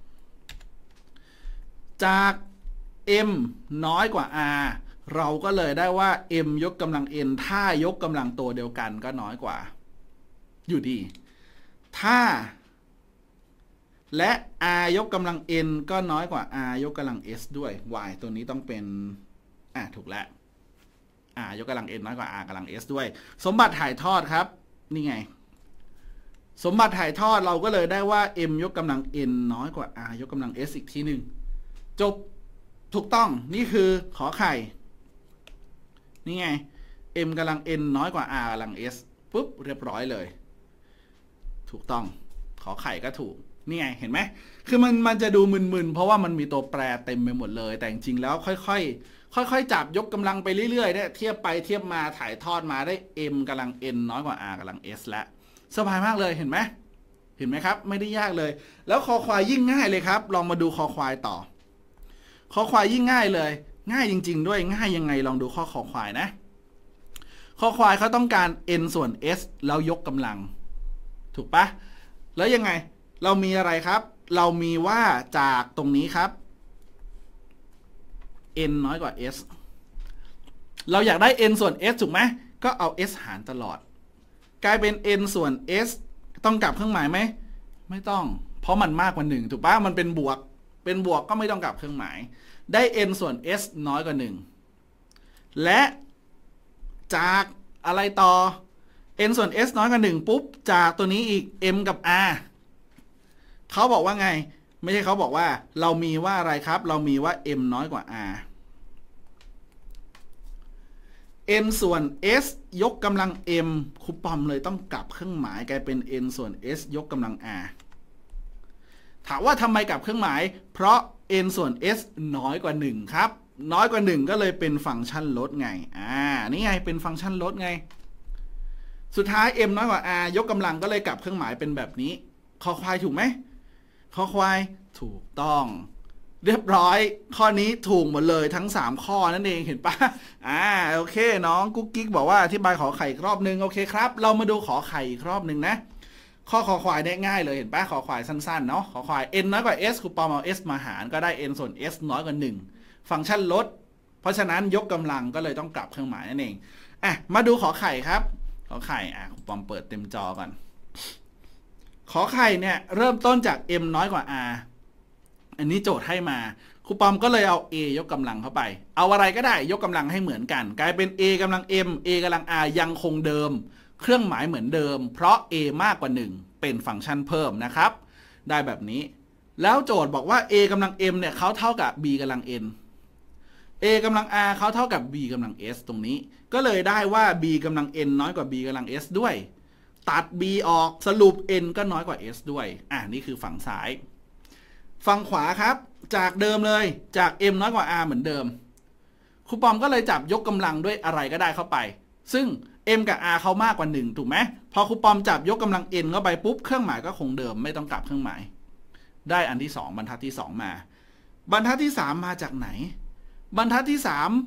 จาก m น้อยกว่า r เราก็เลยได้ว่า m ยกกำลัง n ถ้ายกกำลังตัวเดียวกันก็น้อยกว่าอยู่ดีถ้าและ r ยกกำลัง n ก็น้อยกว่า r ยกกำลัง s ด้วย y ตัวนี้ต้องเป็นถูกแล้ว r ยกกำลัง n น้อยกว่า r กำลัง s ด้วยสมบัติถ่ายทอดครับนี่ไงสมบัติถ่ายทอดเราก็เลยได้ว่า m ยกกำลัง n น้อยกว่า r ยกกำลัง s อีกทีหนึ่งจบถูกต้องนี่คือขอไข่นี่ไง m กำลัง n น้อยกว่า r กำลัง s ปุ๊บเรียบร้อยเลยถูกต้องขอไข่ก็ถูกนี่ไงเห็นไหมคือมันจะดูมึนๆเพราะว่ามันมีตัวแปรเต็มไปหมดเลยแต่จริงๆแล้วค่ค่อยๆจับยกกำลังไปเรื่อยๆเนี่ยเทียบไปเทียบมาถ่ายทอดมาได้ m กำลัง n น้อยกว่า r กำลัง s แล้วสบายมากเลยเห็นไหมครับไม่ได้ยากเลยแล้วคอควายยิ่งง่ายเลยครับลองมาดูคอควายต่อคอควายยิ่งง่ายเลยง่ายจริงๆด้วยง่ายยังไงลองดูข้อคอควายนะคอควายเขาต้องการ n ส่วน s แล้วยกกำลังถูกปะแล้วยังไงเรามีอะไรครับเรามีว่าจากตรงนี้ครับ n น้อยกว่า s เราอยากได้ n ส่วน s ถูกไหมก็เอา s หารตลอดกลายเป็น n ส่วน s ต้องกลับเครื่องหมายไหมไม่ต้องเพราะมันมากกว่า1ถูกปะมันเป็นบวกก็ไม่ต้องกลับเครื่องหมายได้ n ส่วน s น้อยกว่า1และจากอะไรต่อ n ส่วน s น้อยกว่า1ปุ๊บจากตัวนี้อีก m กับ r เขาบอกว่าไงไม่ใช่เขาบอกว่าเรามีว่าอะไรครับเรามีว่า m น้อยกว่า r n ส่วน s ยกกำลัง m ครูปอมเลยต้องกลับเครื่องหมายกลายเป็น n ส่วน s ยกกำลัง r ถามว่าทำไมกลับเครื่องหมายเพราะ n ส่วน s น้อยกว่า1ครับน้อยกว่า1ก็เลยเป็นฟังก์ชันลดไงนี่ไงเป็นฟังก์ชันลดไงสุดท้าย m น้อยกว่า r ยกกำลังก็เลยกลับเครื่องหมายเป็นแบบนี้คอควายถูกไหมคอควายถูกต้องเรียบร้อยข้อนี้ถูกหมดเลยทั้ง3ข้อนั่นเองเห็นปะโอเคน้องกุ๊กกิ๊กบอกว่าอธิบายขอไข่อีกรอบนึงโอเคครับเรามาดูขอไข่อีกรอบนึงนะข้อคอควายได้ง่ายเลยเห็นปะขอควายสั้นๆเนาะขอควาย n น้อยกว่า s ครูปอมเอา s มาหารก็ได้ n ส่วน s น้อยกว่า1ฟังก์ชันลดเพราะฉะนั้นยกกำลังก็เลยต้องกลับเครื่องหมายนั่นเองมาดูขอไข่ครับขอไข่ครูปอมเปิดเต็มจอก่อนขอไข่เนี่ยเริ่มต้นจาก m น้อยกว่า r อันนี้โจทย์ให้มาครูปอมก็เลยเอา a ยกกำลังเข้าไปเอาอะไรก็ได้ยกกำลังให้เหมือนกันกลายเป็น a กำลัง m a กำลัง r ยังคงเดิมเครื่องหมายเหมือนเดิมเพราะ a มากกว่า1เป็นฟังก์ชันเพิ่มนะครับได้แบบนี้แล้วโจทย์บอกว่า a กำลัง m เนี่ยเขาเท่ากับ b กำลัง n a กำลัง r เขาเท่ากับ b กำลัง s ตรงนี้ก็เลยได้ว่า b กำลัง n น้อยกว่า b กำลัง s ด้วยตัด b ออกสรุป n ก็น้อยกว่า s ด้วยนี่คือฝั่งซ้ายฝั่งขวาครับจากเดิมเลยจาก m น้อยกว่า r เหมือนเดิมครูปอมก็เลยจับยกกำลังด้วยอะไรก็ได้เข้าไปซึ่ง m กับ r เขามากกว่า1ถูกไหมพอครูปอมจับยกกำลัง n เข้าไปปุ๊บเครื่องหมายก็คงเดิมไม่ต้องกลับเครื่องหมายได้อันที่2บรรทัดที่2มาบรรทัดที่3มาจากไหนบรรทัดที่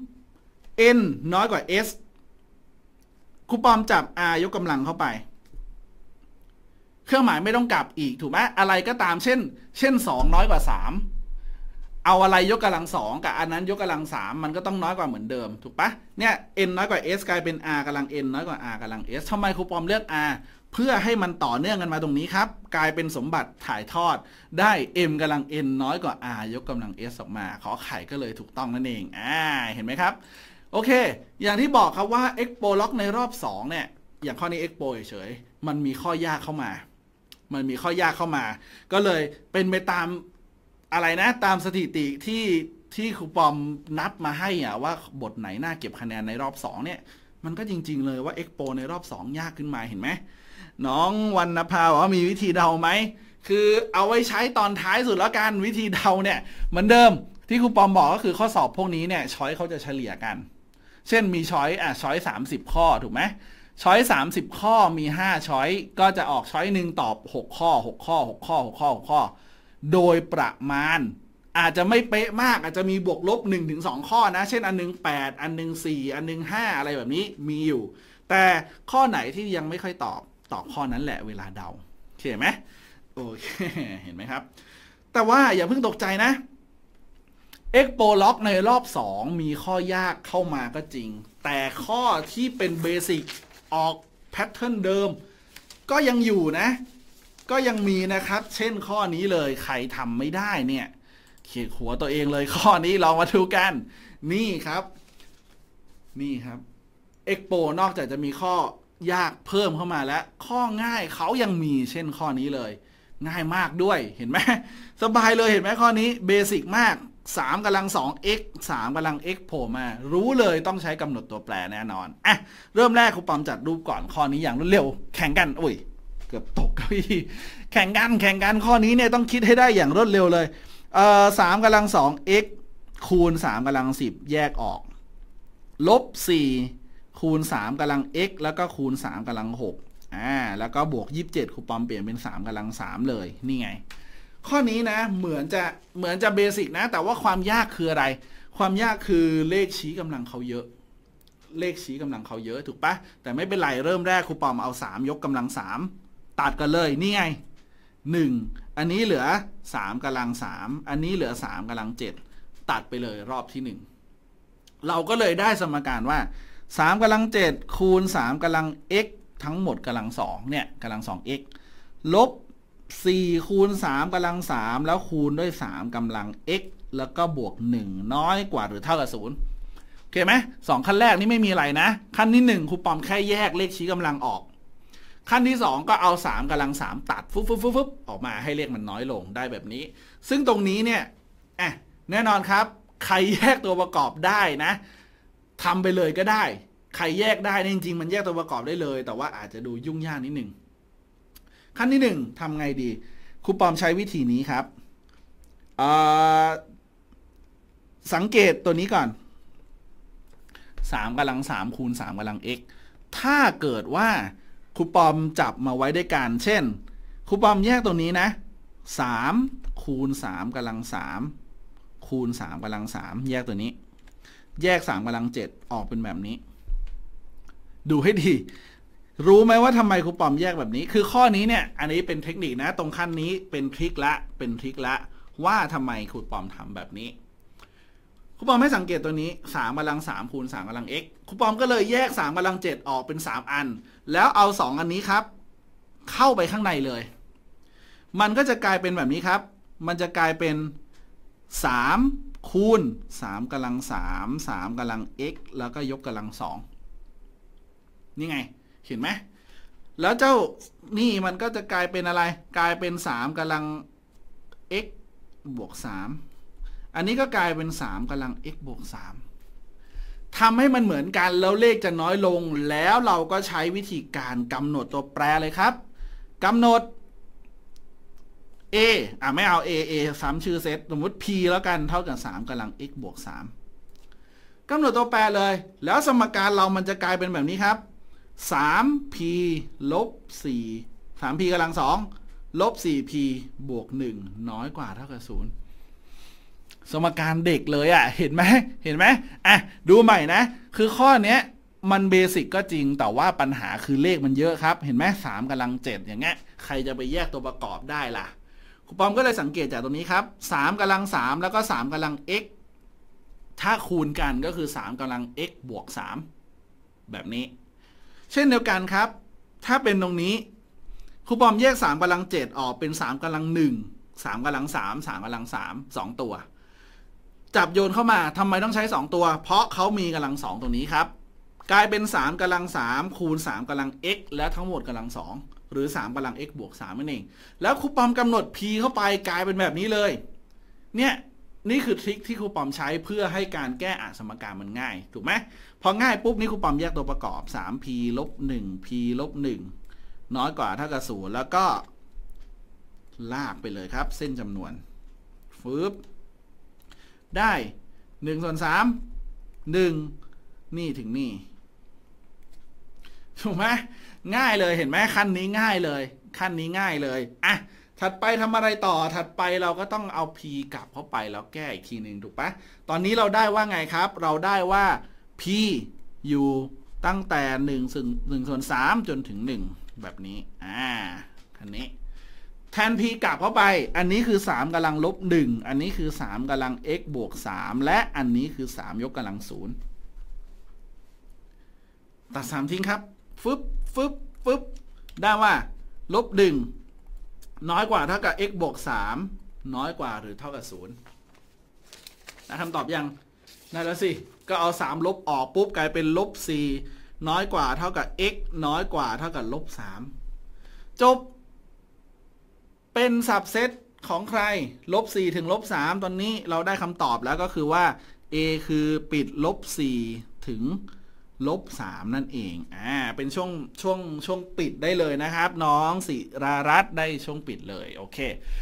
3 n น้อยกว่า s ครูปอมจับ r ยกกำลังเข้าไปเครื่องหมายไม่ต้องกลับอีกถูกไหมอะไรก็ตามเช่น2น้อยกว่า3เอาอะไรยกกำลัง2กับอันนั้นยกกำลัง3มันก็ต้องน้อยกว่าเหมือนเดิมถูกปะเนี่ย n น้อยกว่า s กลายเป็น r กำลัง n น้อยกว่า r กำลัง s ทำไมครูปอมเลือก r เพื่อให้มันต่อเนื่องกันมาตรงนี้ครับกลายเป็นสมบัติถ่ายทอดได้ m กำลัง n น้อยกว่า r ยกกำลัง s ออกมาขอไข่ก็เลยถูกต้องนั่นเองเห็นไหมครับโอเคอย่างที่บอกครับว่า expo log ในรอบ2เนี่ยอย่างข้อนี้ expo เฉยๆมันมีข้อยากเข้ามาก็เลยเป็นไปตามอะไรนะตามสถิติที่ครูปอมนับมาให้ว่าบทไหนน่าเก็บคะแนนในรอบ2เนี่ยมันก็จริงๆเลยว่า expo ในรอบ2ยากขึ้นมาเห็นไหมน้องวรรณภาว่ามีวิธีเดาไหมคือเอาไว้ใช้ตอนท้ายสุดแล้วกันวิธีเดาเนี่ยเหมือนเดิมที่ครูปอมบอกก็คือข้อสอบพวกนี้เนี่ยช้อยเขาจะเฉลี่ยกันเช่นมีช้อย30ข้อถูกไหมช้อย30ข้อมี5ช้อยก็จะออกช้อยหนึ่งตอบ6ข้อโดยประมาณอาจจะไม่เป๊ะมากอาจจะมีบวกลบ 1-2 ข้อนะเช่นอันนึง8อันนึง4อันนึง5อะไรแบบนี้มีอยู่แต่ข้อไหนที่ยังไม่ค่อยตอบข้อนั้นแหละเวลาเดาเห็นไหมโอเคเห็นไหมครับแต่ว่าอย่าเพิ่งตกใจนะ expo log ในรอบ2มีข้อยากเข้ามาก็จริงแต่ข้อที่เป็นเบสิกออกแพทเทิร์นเดิมก็ยังอยู่นะก็ยังมีนะครับเช่นข้อนี้เลยใครทำไม่ได้เนี่ยเขียนหัวตัวเองเลยข้อนี้ลองมาดูกันนี่ครับexpo นอกจากจะมีข้อยากเพิ่มเข้ามาแล้วข้อง่ายเขายังมีเช่นข้อนี้เลยง่ายมากด้วยเห็นไหมสบายเลยเห็นไหมข้อนี้เบสิกมาก3กำลัง 2x 3กำลัง x โผล่มารู้เลยต้องใช้กำหนดตัวแปรแน่นอนเริ่มแรกครูปอมจัดรูปก่อนข้อนี้อย่างรวดเร็วแข่งกันอุ้ยเกือบตกเก้าอี้แข่งกันข้อนี้เนี่ยต้องคิดให้ได้อย่างรวดเร็วเลย3กำลัง 2x คูณ3กำลัง10แยกออกลบ4คูณ3กำลัง x แล้วก็คูณ3กำลัง6แล้วก็บวก27ครูปอมเปลี่ยนเป็น3กำลัง3เลยนี่ไงข้อนี้นะเหมือนจะเบสิกนะแต่ว่าความยากคืออะไรความยากคือเลขชี้กำลังเขาเยอะเลขชี้กำลังเขาเยอะถูกปะแต่ไม่เป็นไรเริ่มแรกครูปอมเอา3ยกกำลัง3ตัดกันเลยนี่ไง1อันนี้เหลือ3กำลัง3อันนี้เหลือ3กำลัง7ตัดไปเลยรอบที่1เราก็เลยได้สมการว่า3กำลัง7คูณ3กำลัง x ทั้งหมดกำลัง2เนี่ยกำลัง 2x ลบ4คูณ3กำลัง3แล้วคูณด้วย3กำลัง x แล้วก็บวก1น้อยกว่าหรือเท่ากับ0โอเคไหม2ขั้นแรกนี่ไม่มีอะไรนะขั้นที่1ครูปอมแค่แยกเลขชี้กำลังออกขั้นที่2ก็เอา3กำลัง3ตัดฟึบออกมาให้เลขมันน้อยลงได้แบบนี้ซึ่งตรงนี้เนี่ยแน่นอนครับใครแยกตัวประกอบได้นะทำไปเลยก็ได้ใครแยกได้จริงๆมันแยกตัวประกอบได้เลยแต่ว่าอาจจะดูยุ่งยากนิดหนึ่งขั้นที่1ทำไงดีครูปอมใช้วิธีนี้ครับสังเกตตัวนี้ก่อน3กำลัง3คูณ3กำลัง x ถ้าเกิดว่าครูปอมจับมาไว้ด้วยกันเช่นครูปอมแยกตัวนี้นะ3คูณ3กำลัง3คูณ3กำลัง3แยกตัวนี้แยก3กำลัง7ออกเป็นแบบนี้ดูให้ดีรู้ไหมว่าทำไมครูปอมแยกแบบนี้คือข้อนี้เนี่ยอันนี้เป็นเทคนิคนะตรงขั้นนี้เป็นทริคละว่าทำไมครูปอมทำแบบนี้ครูปอมให้สังเกตตัวนี้3กำลัง3คูณ3กำลัง x ครูปอมก็เลยแยก3กำลัง7ออกเป็น3อันแล้วเอา2อันนี้ครับเข้าไปข้างในเลยมันก็จะกลายเป็นแบบนี้ครับมันจะกลายเป็น3คูณ3กำลัง3กำลัง x แล้วก็ยกกำลัง2นี่ไงเห็นไหมแล้วเจ้านี่มันก็จะกลายเป็นอะไรกลายเป็น3กำลัง x บวก3อันนี้ก็กลายเป็น3กำลัง x บวก3ทำให้มันเหมือนกันแล้วเลขจะน้อยลงแล้วเราก็ใช้วิธีการกำหนดตัวแปรเลยครับกำหนด a ไม่เอา a ซ้ำชื่อเซตสมมติ p แล้วกันเท่ากับ3กำลัง x บวก3กำหนดตัวแปรเลยแล้วสมการเรามันจะกลายเป็นแบบนี้ครับ3p ลบ4 3p กำลัง2ลบ 4p บวก1น้อยกว่าเท่ากับ0สมการเด็กเลยเห็นไหมดูใหม่นะคือข้อเนี้ยมันเบสิกก็จริงแต่ว่าปัญหาคือเลขมันเยอะครับเห็นไหม3กำลัง7อย่างเงี้ยใครจะไปแยกตัวประกอบได้ล่ะครูปอมก็เลยสังเกตจากตรงนี้ครับ3กำลัง3แล้วก็3กำลัง x ถ้าคูณกันก็คือ3กำลัง x บวก3แบบนี้เช่นเดียวกันครับถ้าเป็นตรงนี้ครูปอมแยก3กำลัง7ออกเป็น3กำลัง1 3กำลัง3 3กำลัง3 2ตัวจับโยนเข้ามาทำไมต้องใช้2ตัวเพราะเขามีกำลัง2ตรงนี้ครับกลายเป็น3กำลัง3คูณ3กำลัง x และทั้งหมดกำลัง2หรือ3กำลัง x บวก3นั่นเองแล้วครูปอมกำหนด p เข้าไปกลายเป็นแบบนี้เลยเนี่ยนี่คือทริคที่ครูปอมใช้เพื่อให้การแก้สมการมันง่ายถูกไหมพอง่ายปุ๊บนี่ครูปอมแยกตัวประกอบ 3p ลบ 1p ลบ 1น้อยกว่าเท่ากับ0แล้วก็ลากไปเลยครับเส้นจำนวนฟืบได้1ส่วน3 1นี่ถึงนี่ถูกไหมง่ายเลยเห็นไหมขั้นนี้ง่ายเลยถัดไปทำอะไรต่อถัดไปเราก็ต้องเอา p กลับเข้าไปแล้วแก้อีกทีหนึ่งถูกปะตอนนี้เราได้ว่าไงครับเราได้ว่า p อยู่ตั้งแต่1ส่วน3จนถึง1แบบนี้คันนี้แทน p กลับเข้าไปอันนี้คือ3กำลังลบ1อันนี้คือ3กำลัง x บวก3และอันนี้คือ3ยกกำลัง0ตัด3ทิ้งครับฟึบได้ว่าลบ1น้อยกว่าเท่ากับ x บวก3น้อยกว่าหรือเท่ากับ0นะคำตอบยังได้แล้วสิก็เอา3ลบออกปุ๊บกลายเป็นลบ4น้อยกว่าเท่ากับ x น้อยกว่าเท่ากับลบ3จบเป็นสับเซตของใครลบ4ถึงลบ3ตอนนี้เราได้คำตอบแล้วก็คือว่า a คือปิดลบ4ถึงลบ3นั่นเองเป็นช่วงปิดได้เลยนะครับน้องศิรารัตน์ได้ช่วงปิดเลยโอเค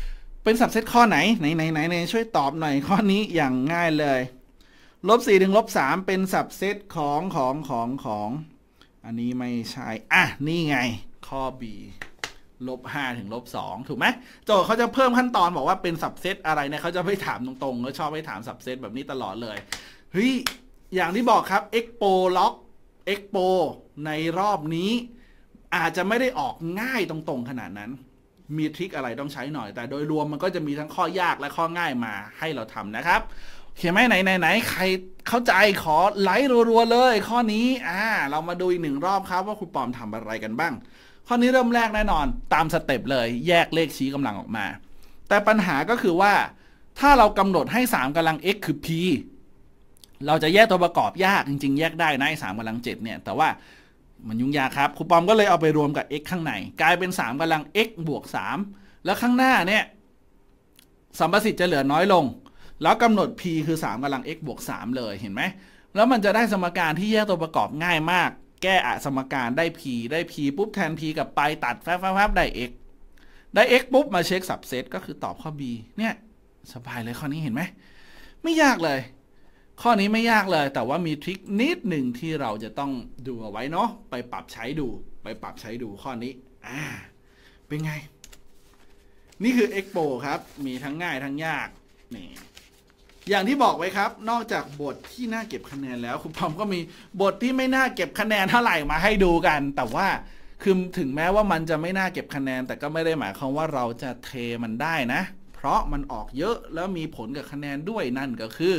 เป็นสับเซตข้อไหนไหนช่วยตอบหน่อยข้อนี้อย่างง่ายเลย-4 ถึง-3เป็นสับเซตของอันนี้ไม่ใช่นี่ไงข้อ B -5 ถึง-2ถูกไหมโจทย์เขาจะเพิ่มขั้นตอนบอกว่าเป็นสับเซตอะไรเนี่ยเขาจะไม่ถามตรงๆแล้วชอบไม่ถามสับเซตแบบนี้ตลอดเลยเฮ้ยอย่างที่บอกครับ expo log expo ในรอบนี้อาจจะไม่ได้ออกง่ายตรงๆขนาดนั้นมีทริคอะไรต้องใช้หน่อยแต่โดยรวมมันก็จะมีทั้งข้อยากและข้อง่ายมาให้เราทำนะครับเขียนไหมไหนใครเข้าใจขอไลค์รัวๆเลยข้อนี้เรามาดูอีกหนึ่งรอบครับว่าครูปอมทำอะไรกันบ้างข้อนี้เริ่มแรกแน่นอนตามสเต็ปเลยแยกเลขชี้กำลังออกมาแต่ปัญหาก็คือว่าถ้าเรากำหนดให้3กำลัง x คือ p เราจะแยกตัวประกอบยากจริงๆแยกได้นะ3กำลัง7เนี่ยแต่ว่ามันยุ่งยากครับครูปอมก็เลยเอาไปรวมกับ x ข้างในกลายเป็น3กำลัง x บวก3แล้วข้างหน้าเนี่ยสัมประสิทธิ์จะเหลือน้อยลงแล้วกำหนด p คือ3กำลัง x บวก3เลยเห็นไหมแล้วมันจะได้สมการที่แยกตัวประกอบง่ายมากแก้สมการได้ p ปุ๊บแทน p กับไปตัดแฟบได้ x ได้ x ปุ๊บมาเช็คสับเซตก็คือตอบข้อ b เนี่ยสบายเลยข้อนี้เห็นไหมไม่ยากเลยข้อนี้ไม่ยากเลยแต่ว่ามีทริคนิดหนึ่งที่เราจะต้องดูเอาไว้เนาะไปปรับใช้ดูข้อนี้เป็นไงนี่คือ expo ครับมีทั้งง่ายทั้งยากนี่อย่างที่บอกไว้ครับนอกจากบทที่น่าเก็บคะแนนแล้วครูปอมก็มีบทที่ไม่น่าเก็บคะแนนเท่าไหร่มาให้ดูกันแต่ว่าคือถึงแม้ว่ามันจะไม่น่าเก็บคะแนนแต่ก็ไม่ได้หมายความว่าเราจะเทมันได้นะเพราะมันออกเยอะแล้วมีผลกับคะแนนด้วยนั่นก็คือ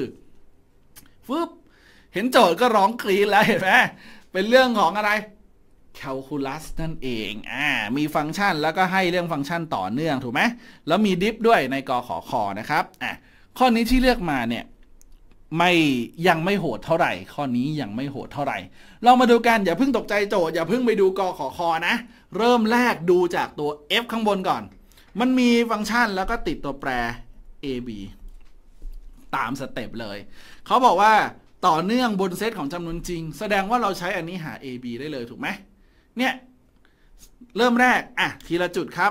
เห็นโจทย์ก็ร้องกรี๊ดแล้วเห็นไหมเป็นเรื่องของอะไรแคลคูลัสนั่นเองมีฟังก์ชันแล้วก็ให้เรื่องฟังก์ชันต่อเนื่องถูกไหมแล้วมีดิฟด้วยในกขคนะครับข้อนี้ที่เลือกมาเนี่ยยังไม่โหดเท่าไหร่ข้อนี้ยังไม่โหดเท่าไหร่เรามาดูกันอย่าเพิ่งตกใจโจทย์อย่าเพิ่งไปดูกขคนะเริ่มแรกดูจากตัว f ข้างบนก่อนมันมีฟังก์ชันแล้วก็ติดตัวแปร ab ตามสเต็ปเลยเขาบอกว่าต่อเนื่องบนเซตของจำนวนจริงแสดงว่าเราใช้อันนี้หา ab ได้เลยถูกไหมเนี่ยเริ่มแรกทีละจุดครับ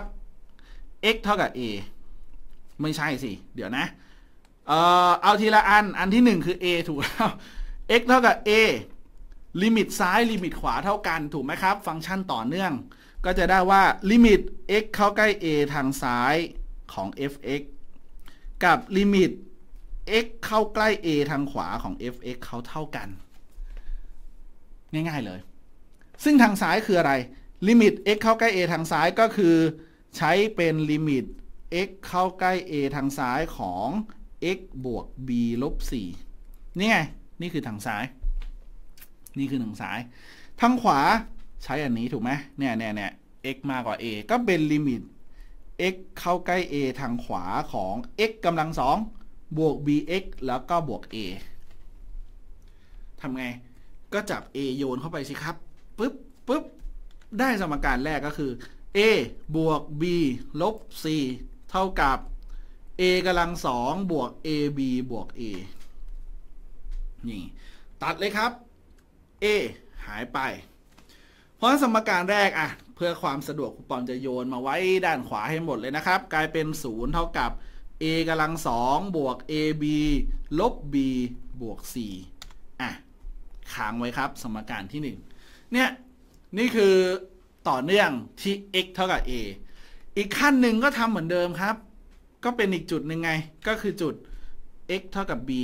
x เท่ากับ a ไม่ใช่สิเดี๋ยวนะเอาทีละอันที่1คือ a ถูกแล้ว x เท่ากับ a ลิมิตซ้ายลิมิตขวาเท่ากันถูกไหมครับฟังก์ชันต่อเนื่องก็จะได้ว่าลิมิต x เข้าใกล้ a ทางซ้ายของ f(x) กับลิมิต x เข้าใกล้ a ทางขวาของ f(x) เขาเท่ากันง่ายๆเลยซึ่งทางซ้ายคืออะไรลิมิต x เข้าใกล้ a ทางซ้ายก็คือใช้เป็นลิมิต x เข้าใกล้ a ทางซ้ายของ x บวก b ลบ 4นี่ไงนี่คือทางซ้ายนี่คือทางซ้ายทางขวาใช้อันนี้ถูกไหมเนี่ย x มากกว่า a ก็เป็นลิมิต x เข้าใกล้ a ทางขวาของ x กำลัง2บวก bx แล้วก็บวก a ทำไงก็จับ a โยนเข้าไปสิครับปึ๊บได้สมการแรกก็คือ a บวก b ลบ c เท่ากับ a กำลัง2บวก ab บวก a นี่ตัดเลยครับ a หายไปเพราะสมการแรกเพื่อความสะดวกครูปอมจะโยนมาไว้ด้านขวาให้หมดเลยนะครับกลายเป็น0เท่ากับ a กำลัง2บวก ab ลบ b บวก c ค้างไว้ครับสมการที่1เนี่ยนี่คือต่อเนื่องที่ x เท่ากับ a อีกขั้นหนึ่งก็ทำเหมือนเดิมครับก็เป็นอีกจุดหนึ่งไงก็คือจุด x เท่ากับ b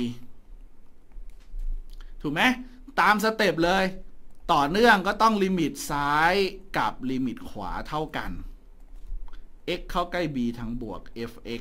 ถูกไหมตามสเต็ปเลยต่อเนื่องก็ต้องลิมิตซ้ายกับลิมิตขวาเท่ากัน x เข้าใกล้ b ทั้งบวก f(x)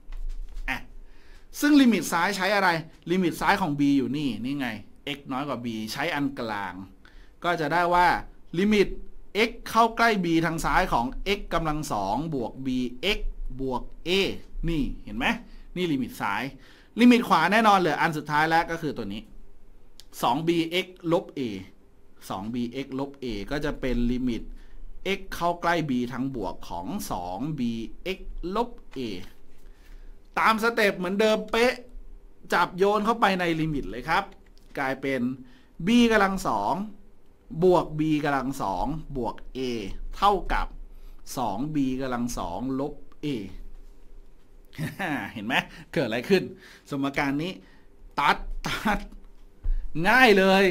ซึ่งลิมิตซ้ายใช้อะไรลิมิตซ้ายของ b อยู่นี่ไง x น้อยกว่า b ใช้อันกลางก็จะได้ว่าลิมิต x เข้าใกล้ b ทางซ้ายของ x กำลัง2บวก bx บวก a นี่เห็นไหมนี่ลิมิตซ้ายลิมิตขวาแน่นอนเหลืออันสุดท้ายแล้วก็คือตัวนี้ 2bx ลบ a 2bx ลบ a ก็จะเป็นลิมิต x เข้าใกล้ b ทั้งบวกของ 2bx ลบ a ตามสเต็ปเหมือนเดิมเป๊ะจับโยนเข้าไปในลิมิตเลยครับกลายเป็น b กำลัง2บวก b กำลัง2บวก a เท่ากับ 2b กำลัง2ลบ a เห็นไหมเกิดอะไรขึ้นสมการนี้ตัดง่ายเลย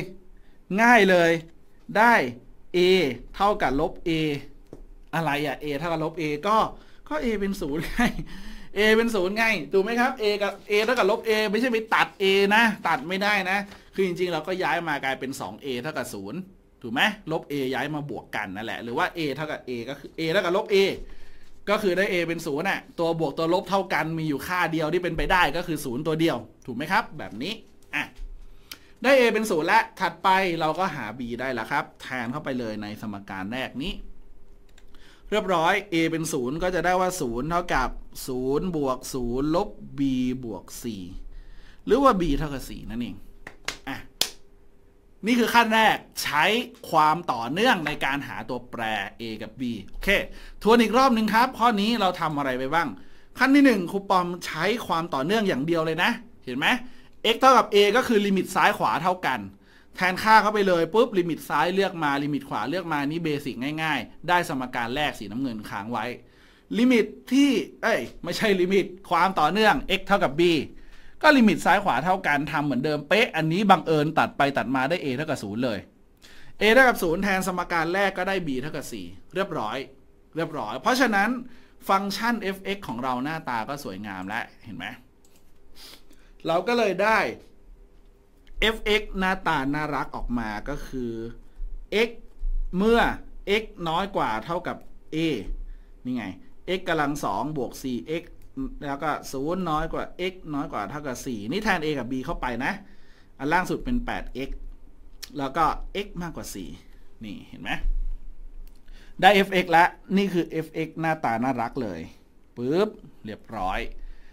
ได้ a เท่ากับลบ a อะไรอะ a เท่ากับลบ a ก็ a เป็นศูนย์ไง a เป็นศูนย์ไงถูกไหมครับ a กับ a เท่ากับลบ a ไม่ใช่ไปตัด a นะตัดไม่ได้นะคือจริงๆเราก็ย้ายมากลายเป็น 2a เท่ากับ0ถูกไหมลบ a ย้ายมาบวกกันนั่นแหละหรือว่า a เท่ากับ a ก็คือ a เท่ากับลบ a ก็คือได้ a เป็น0น่ะตัวบวกตัวลบเท่ากันมีอยู่ค่าเดียวที่เป็นไปได้ก็คือ0ตัวเดียวถูกไหมครับแบบนี้อ่ะได้ a เป็น0แล้วถัดไปเราก็หา b ได้แล้วครับแทนเข้าไปเลยในสมการแรกนี้เรียบร้อย a เป็น0ก็จะได้ว่า0เท่ากับ0บวก0ลบ b บวก4หรือว่า b เท่ากับ4นั่นเองอ่ะนี่คือขั้นแรกใช้ความต่อเนื่องในการหาตัวแปร a กับ b โอเคทวนอีกรอบหนึ่งครับข้อนี้เราทำอะไรไปบ้างขั้นที่1ครูปอมใช้ความต่อเนื่องอย่างเดียวเลยนะเห็นไหม x เท่ากับ a ก็คือลิมิตซ้ายขวาเท่ากันแทนค่าเข้าไปเลยปุ๊บลิมิตซ้ายเลือกมาลิมิตขวาเลือกมานี่เบสิกง่ายๆได้สมการแรกสีน้ำเงินค้างไว้ลิมิตที่ไม่ใช่ลิมิตความต่อเนื่อง x เท่ากับ b ก็ลิมิตซ้ายขวาเท่ากันทำเหมือนเดิมเป๊ะอันนี้บังเอิญตัดไปตัดมาได้ a เท่ากับ0เลย a เท่ากับ0แทนสมการแรกก็ได้ b เท่ากับ4เรียบร้อยเพราะฉะนั้นฟังก์ชัน f(x) ของเราหน้าตาก็สวยงามแล้วเห็นไหมเราก็เลยได้ f(x) หน้าตาน่ารักออกมาก็คือ x เมื่อ x น้อยกว่าเท่ากับ a นี่ไง x กำลัง2บวก 4x แล้วก็0น้อยกว่า x น้อยกว่าเท่ากับ4นี่แทน a กับ b เข้าไปนะอันล่างสุดเป็น 8x แล้วก็ x มากกว่า4นี่เห็นไหมได้ f(x) แล้วนี่คือ f(x) หน้าตาน่ารักเลยปึ๊บเรียบร้อย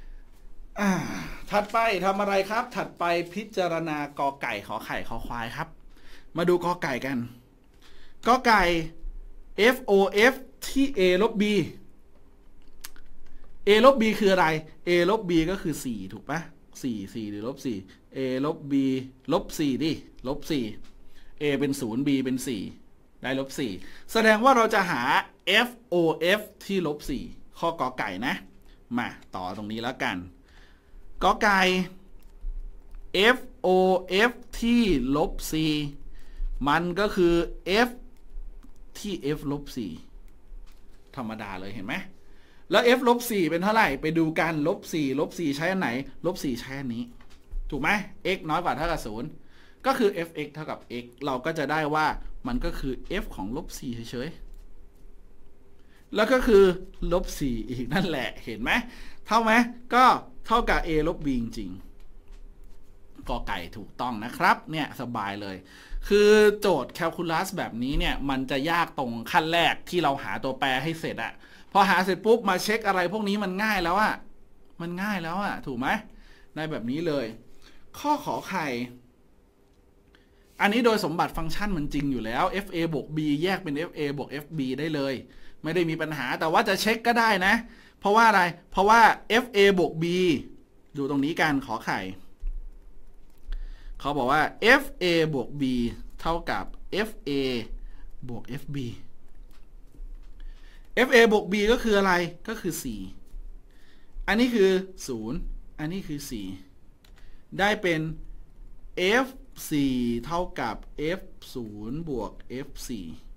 ถัดไปทำอะไรครับถัดไปพิจารณากอไก่ขอไข่ขอควายครับมาดูกอไก่กันกอไก่ FOF ที่ a ลบ b a ลบ b คืออะไร a ลบ b ก็คือ4ถูกปะ4หรือลบ4 a ลบ b ลบ4ดิลบ4 a เป็น0 b เป็น4ได้ลบ4แสดงว่าเราจะหา FOF ที่ลบ4ข้อกอไก่นะมาต่อตรงนี้แล้วกันกอไก่ FOF ที่ลบ c มันก็คือ f ที่ f ลบ 4ธรรมดาเลยเห็นไหมแล้ว f ลบ 4เป็นเท่าไหร่ไปดูกันลบ 4ใช้อันไหนลบ 4ใช้อันนี้ถูกไหม x น้อยกว่าเท่ากับ0ก็คือ fx เท่ากับ x เราก็จะได้ว่ามันก็คือ f ของลบ 4เฉยๆแล้วก็คือลบ 4อีกนั่นแหละเห็นไหมเท่าไหมก็เท่ากับ a ลบ b จริงๆกอไก่ถูกต้องนะครับเนี่ยสบายเลยคือโจทย์แคลคูลัสแบบนี้เนี่ยมันจะยากตรงขั้นแรกที่เราหาตัวแปรให้เสร็จอะพอหาเสร็จปุ๊บมาเช็คอะไรพวกนี้มันง่ายแล้วอะถูกไหมได้แบบนี้เลยข้อขอไข่อันนี้โดยสมบัติฟังก์ชันมันจริงอยู่แล้ว fa บวก b แยกเป็น fa บวก fb ได้เลยไม่ได้มีปัญหาแต่ว่าจะเช็คก็ได้นะเพราะว่าอะไรเพราะว่า fa บวก b ดูตรงนี้กันขอไข่เขาบอกว่า fa บวก b เท่ากับ fa บวก fb fa บวก b ก็คืออะไรก็คือ4อันนี้คือ0อันนี้คือ4ได้เป็น f4 เท่ากับ f0 บวก f4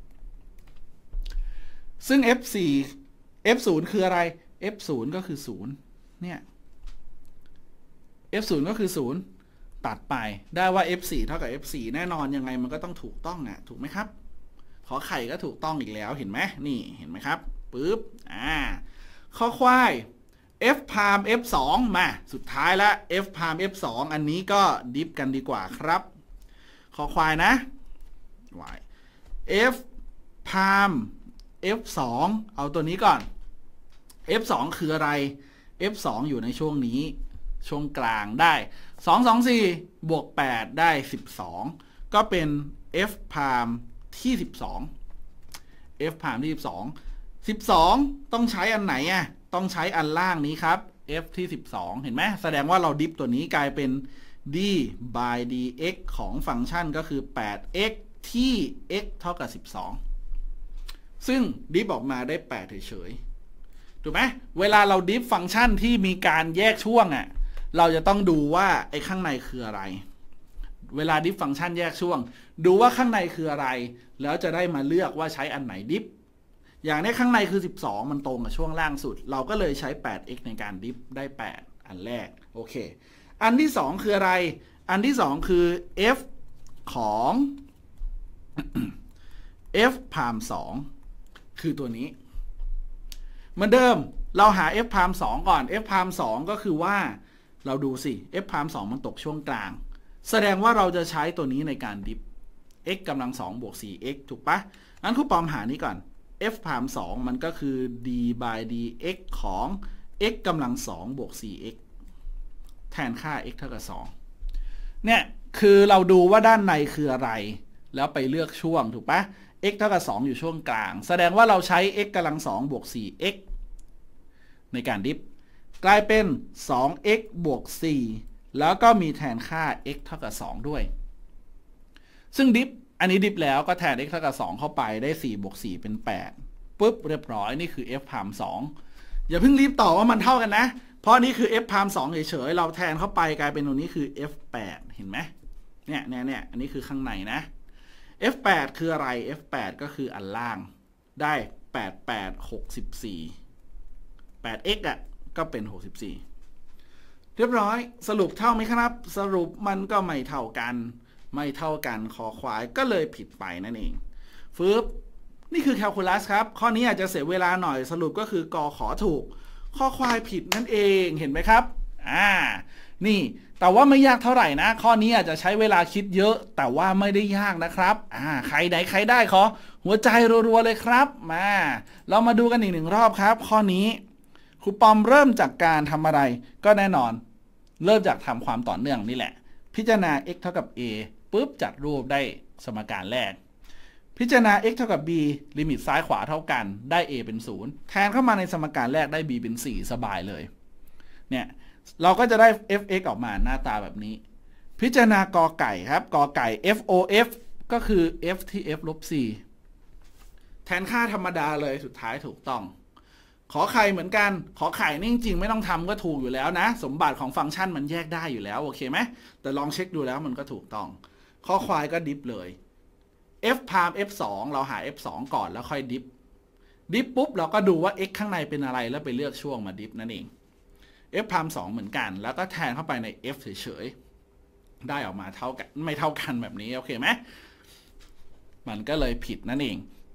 ซึ่ง f0 คืออะไร f0 ก็คือ0เนี่ย f0 ก็คือ0ตัดไปได้ว่า f4 เท่ากับ f4 แน่นอนยังไงมันก็ต้องถูกต้องอ่ะถูกไหมครับขอไข่ก็ถูกต้องอีกแล้วเห็นไหมนี่เห็นไหมครับปึ๊บข้อควาย f พาม f2 มาสุดท้ายแล้ว f พาม f2 อันนี้ก็ดิฟกันดีกว่าครับขอควายนะ y f พาม f2 เอาตัวนี้ก่อน f2 คืออะไร f2 อยู่ในช่วงนี้ช่วงกลางได้224บวก8ได้12ก็เป็น f พามที่12 f พามที่12ต้องใช้อันไหนอ่ะต้องใช้อันล่างนี้ครับ f ที่12เห็นไหมแสดงว่าเราดิฟตัวนี้กลายเป็น d by dx ของฟังก์ชันก็คือ 8x ที่ x เท่ากับ12ซึ่งดิฟออกมาได้8เฉยถูกไหมเวลาเราดิฟฟังก์ชันที่มีการแยกช่วงอ่ะเราจะต้องดูว่าไอ้ข้างในคืออะไรเวลาดิฟฟังก์ชันแยกช่วงดูว่าข้างในคืออะไรแล้วจะได้มาเลือกว่าใช้อันไหนดิฟอย่างนี้ข้างในคือ12มันตรงกับช่วงล่างสุดเราก็เลยใช้ 8x ในการดิฟได้8อันแรกโอเคอันที่2คืออะไรอันที่2คือ f ของ f พาม2คือตัวนี้เหมือนเดิมเราหา f พาม2ก่อน f พาม2ก็คือว่าเราดูสิ f พาม2มันตกช่วงกลางแสดงว่าเราจะใช้ตัวนี้ในการดิฟ x กำลัง2บวก 4x ถูกปะงั้นครูปอมหานี้ก่อน f พาม2มันก็คือ d by dx ของ x กำลัง2บวก 4x แทนค่า x เท่ากับ2เนี่ยคือเราดูว่าด้านในคืออะไรแล้วไปเลือกช่วงถูกปะ x เท่ากับ2อยู่ช่วงกลางแสดงว่าเราใช้ x กำลัง2บวก 4x ในการดิฟกลายเป็น 2x บวก 4แล้วก็มีแทนค่า x เท่ากับ2ด้วยซึ่งดิฟอันนี้ดิฟแล้วก็แทน x เท่ากับ2เข้าไปได้4บวก4เป็น8ปุ๊บเรียบร้อยนี่คือ f พาม2อย่าเพิ่งรีบต่อว่ามันเท่ากันนะเพราะนี่คือ f พาม2เฉยๆเราแทนเข้าไปกลายเป็นตรงนี้คือ f8 เห็นไหมเนี่ยอันนี้คือข้างในนะ f8 คืออะไร f8 ก็คืออันล่างได้8 8 อ่ะก็เป็น64เรียบร้อยสรุปเท่าไหมครับสรุปมันก็ไม่เท่ากันคอควายก็เลยผิดไปนั่นเองฟืบนี่คือแคลคูลัสครับข้อนี้อาจจะเสียเวลาหน่อยสรุปก็คือกอขอถูกข้อควายผิดนั่นเองเห็นไหมครับนี่แต่ว่าไม่ยากเท่าไหร่นะข้อนี้อาจจะใช้เวลาคิดเยอะแต่ว่าไม่ได้ยากนะครับใครได้ขอหัวใจรัวๆเลยครับมาเรามาดูกันอีก1รอบครับข้อนี้ครูปอมเริ่มจากการทำอะไรก็แน่นอนเริ่มจากทำความต่อเนื่องนี่แหละพิจารณา x เท่ากับ a ปุ๊บจัดรูปได้สมการแรกพิจารณา x เท่ากับ b ลิมิตซ้ายขวาเท่ากันได้ a เป็น0แทนเข้ามาในสมการแรกได้ b เป็น4สบายเลยเนี่ยเราก็จะได้ f(x) ออกมาหน้าตาแบบนี้พิจารณากอไก่ครับกอไก่ f(of) ก็คือ f ที่ f ลบ 4แทนค่าธรรมดาเลยสุดท้ายถูกต้องขอไข่เหมือนกันขอไข่นี่จริงๆไม่ต้องทำก็ถูกอยู่แล้วนะสมบัติของฟังก์ชันมันแยกได้อยู่แล้วโอเคไหมแต่ลองเช็คดูแล้วมันก็ถูกต้องข้อควายก็ดิฟเลย f พาม f2 เราหา f2 ก่อนแล้วค่อยดิฟปุ๊บเราก็ดูว่า x ข้างในเป็นอะไรแล้วไปเลือกช่วงมาดิฟนั่นเอง f พาม2เหมือนกันแล้วก็แทนเข้าไปใน f เฉยๆได้ออกมาเท่ากันไม่เท่ากันแบบนี้โอเคไหมมันก็เลยผิดนั่นเอง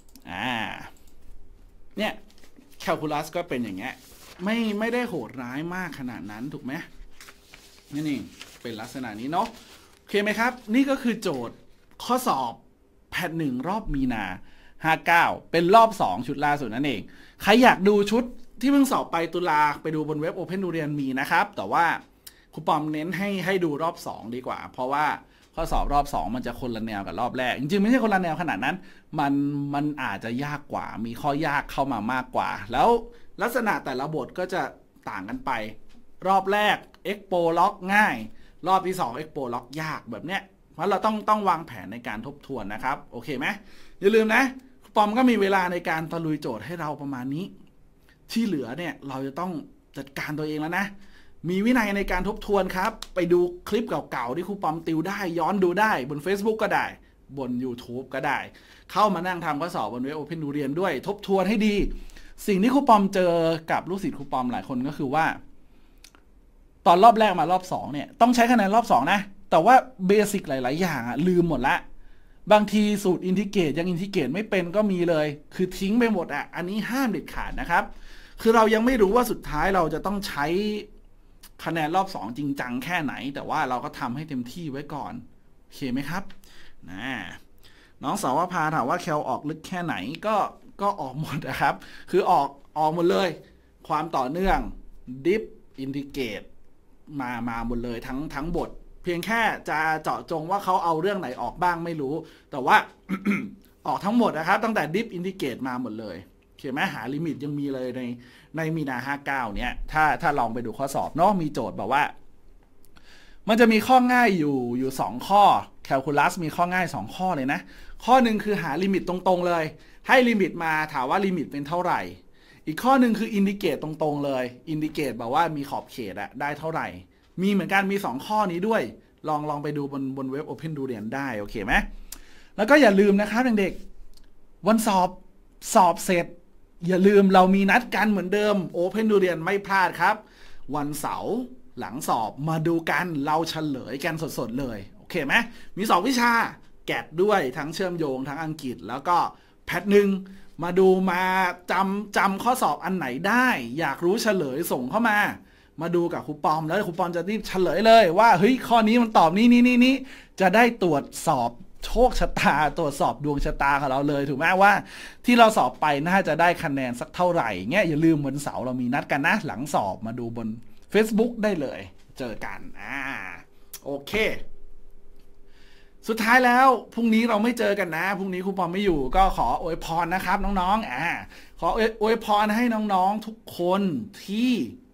เนี่ยแคลคูลัสก็เป็นอย่างเงี้ยไม่ได้โหดร้ายมากขนาดนั้นถูกไหมนี่เป็นลักษณะนี้เนาะโอเคไหมครับนี่ก็คือโจทย์ข้อสอบแพท1รอบมีนา59เป็นรอบ2ชุดล่าสุดนั่นเองใครอยากดูชุดที่เพิ่งสอบไปตุลาไปดูบนเว็บ Open Durian มีนะครับแต่ว่าครูปอมเน้นให้ดูรอบ2ดีกว่าเพราะว่าข้อสอบรอบ2มันจะคนละแนวกับรอบแรกจริงๆไม่ใช่คนละแนวขนาดนั้นมันอาจจะยากกว่ามีข้อยากเข้ามามากกว่าแล้วลักษณะแต่ละบทก็จะต่างกันไปรอบแรก Expo Lock ง่ายรอบที่2 Expo Lock ยากแบบเนี้ยเพราะเราต้องวางแผนในการทบทวนนะครับโอเคไหมอย่าลืมนะครูปอมก็มีเวลาในการตะลุยโจทย์ให้เราประมาณนี้ที่เหลือเนี่ยเราจะต้องจัดการตัวเองแล้วนะมีวินัยในการทบทวนครับไปดูคลิปเก่าๆที่ครูปอมติวได้ย้อนดูได้บน Facebook ก็ได้บน YouTube ก็ได้เข้ามานั่งทำข้อสอบบนเว็บ Open Durian ด้วยทบทวนให้ดีสิ่งที่ครูปอมเจอกับลูกศิษย์ครูปอมหลายคนก็คือว่าตอนรอบแรกมารอบ2เนี่ยต้องใช้คะแนนรอบ2นะแต่ว่าเบสิกหลายๆอย่างลืมหมดละบางทีสูตรอินทิเกรตยังอินทิเกรตไม่เป็นก็มีเลยคือทิ้งไปหมดอันนี้ห้ามเด็ดขาดนะครับคือเรายังไม่รู้ว่าสุดท้ายเราจะต้องใช้คะแนนรอบ2จริงจังแค่ไหนแต่ว่าเราก็ทำให้เต็มที่ไว้ก่อนโอเคไหมครับน้องสาวภาถามว่าแคลออกลึกแค่ไหนก็ออกหมดนะครับคือออกหมดเลยความต่อเนื่องดิฟอินทิเกรตมาหมดเลยทั้งบทเพียงแค่จะเจาะจงว่าเขาเอาเรื่องไหนออกบ้างไม่รู้แต่ว่า ออกทั้งหมดนะครับตั้งแต่ดิฟอินทิเกรตมาหมดเลยเขียนไหมหาลิมิตยังมีเลยในมีนา59เนี่ยถ้าลองไปดูข้อสอบเนาะมีโจทย์แบบว่ามันจะมีข้อง่ายอยู่2ข้อแคลคูลัสมีข้อง่าย2ข้อเลยนะข้อหนึ่งคือหาลิมิตตรงๆเลยให้ลิมิตมาถามว่าลิมิตเป็นเท่าไหร่อีกข้อหนึ่งคืออินดิเกตตรงๆเลยอินดิเกตแบบว่ามีขอบเขตอะได้เท่าไหร่มีเหมือนกันมี2ข้อนี้ด้วยลองไปดูบนเว็บ Open Durian ได้โอเคไหมแล้วก็อย่าลืมนะครับเด็กๆวันสอบเสร็จอย่าลืมเรามีนัดกันเหมือนเดิม Open Durian ไม่พลาดครับวันเสาร์หลังสอบมาดูกันเราเฉลยกันสดๆเลยโอเคไหมมี2วิชาแกดด้วยทั้งเชื่อมโยงทั้งอังกฤษแล้วก็แพทหนึ่งมาดูมาจำข้อสอบอันไหนได้อยากรู้เฉลยส่งเข้ามาดูกับครูปอมแล้วครูปอมจะรีบเฉลยเลยว่าเฮ้ยข้อนี้มันตอบนี่จะได้ตรวจสอบโชคชะตาตรวจสอบดวงชะตาของเราเลยถูกไหมว่าที่เราสอบไปน่าจะได้คะแนนสักเท่าไหร่เงี้ยอย่าลืมวันเสาร์เรามีนัดกันนะหลังสอบมาดูบน Facebook ได้เลยเจอกันโอเคสุดท้ายแล้วพรุ่งนี้เราไม่เจอกันนะพรุ่งนี้ครูปอมไม่อยู่ก็ขออวยพรนะครับน้องๆขออวยพรให้น้องๆทุกคนที่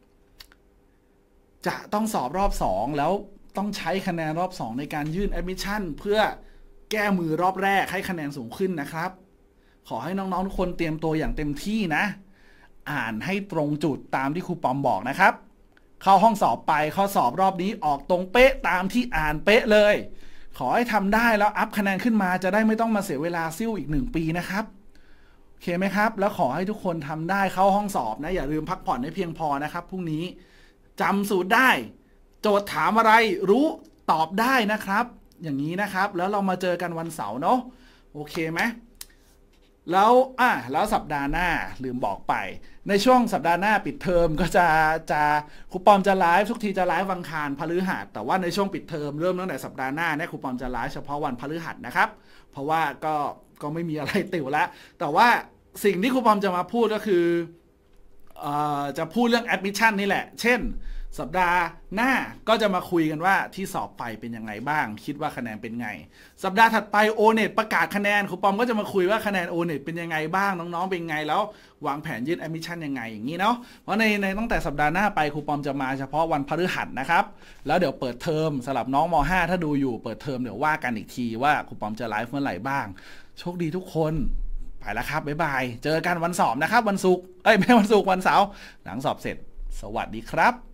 จะต้องสอบรอบ2แล้วต้องใช้คะแนนรอบ2ในการยื่นแอดมิชชั่นเพื่อแก้มือรอบแรกให้คะแนนสูงขึ้นนะครับขอให้น้องๆทุกคนเตรียมตัวอย่างเต็มที่นะอ่านให้ตรงจุดตามที่ครูปอมบอกนะครับเข้าห้องสอบไปข้อสอบรอบนี้ออกตรงเป๊ะตามที่อ่านเป๊ะเลยขอให้ทำได้แล้วอัพคะแนนขึ้นมาจะได้ไม่ต้องมาเสียเวลาซิ่วอีก1 ปีนะครับโอเคไหมครับแล้วขอให้ทุกคนทำได้เข้าห้องสอบนะอย่าลืมพักผ่อนให้เพียงพอนะครับพรุ่งนี้จำสูตรได้โจทย์ถามอะไรรู้ตอบได้นะครับอย่างนี้นะครับแล้วเรามาเจอกันวันเสาร์เนาะโอเคไหมแล้วสัปดาห์หน้าลืมบอกไปในช่วงสัปดาห์หน้าปิดเทอมก็จะครูปอมจะไลฟ์ทุกทีจะไลฟ์วันอังคารพฤหัสแต่ว่าในช่วงปิดเทอมเริ่มตั้งแต่สัปดาห์หน้าเนี่ยครูปอมจะไลฟ์เฉพาะวันพฤหัสนะครับเพราะว่าก็ไม่มีอะไรติวแล้วแต่ว่าสิ่งที่ครูปอมจะมาพูดก็คือจะพูดเรื่องแอดมิชชั่นนี่แหละเช่นสัปดาห์หน้าก็จะมาคุยกันว่าที่สอบไปเป็นยังไงบ้างคิดว่าคะแนนเป็นไงสัปดาห์ถัดไปโอเน็ตประกาศคะแนนครูปอมก็จะมาคุยว่าคะแนนโอเน็ตเป็นยังไงบ้างน้องๆเป็นไงแล้ววางแผนยื่นแอดมิชชั่นยังไงอย่างนี้เนาะเพราะในตั้งแต่สัปดาห์หน้าไปครูปอมจะมาเฉพาะวันพฤหัสนะครับแล้วเดี๋ยวเปิดเทอมสำหรับน้องม.5 ถ้าดูอยู่เปิดเทอมเดี๋ยวว่ากันอีกทีว่าครูปอมจะไลฟ์เมื่อไหร่บ้างโชคดีทุกคนไปแล้วครับบ๊ายบายเจอกันวันสอบนะครับวันศุกร์ไม่วันศุกร์วันเสาร์หลังสอบเสร็จสวัสดีครับ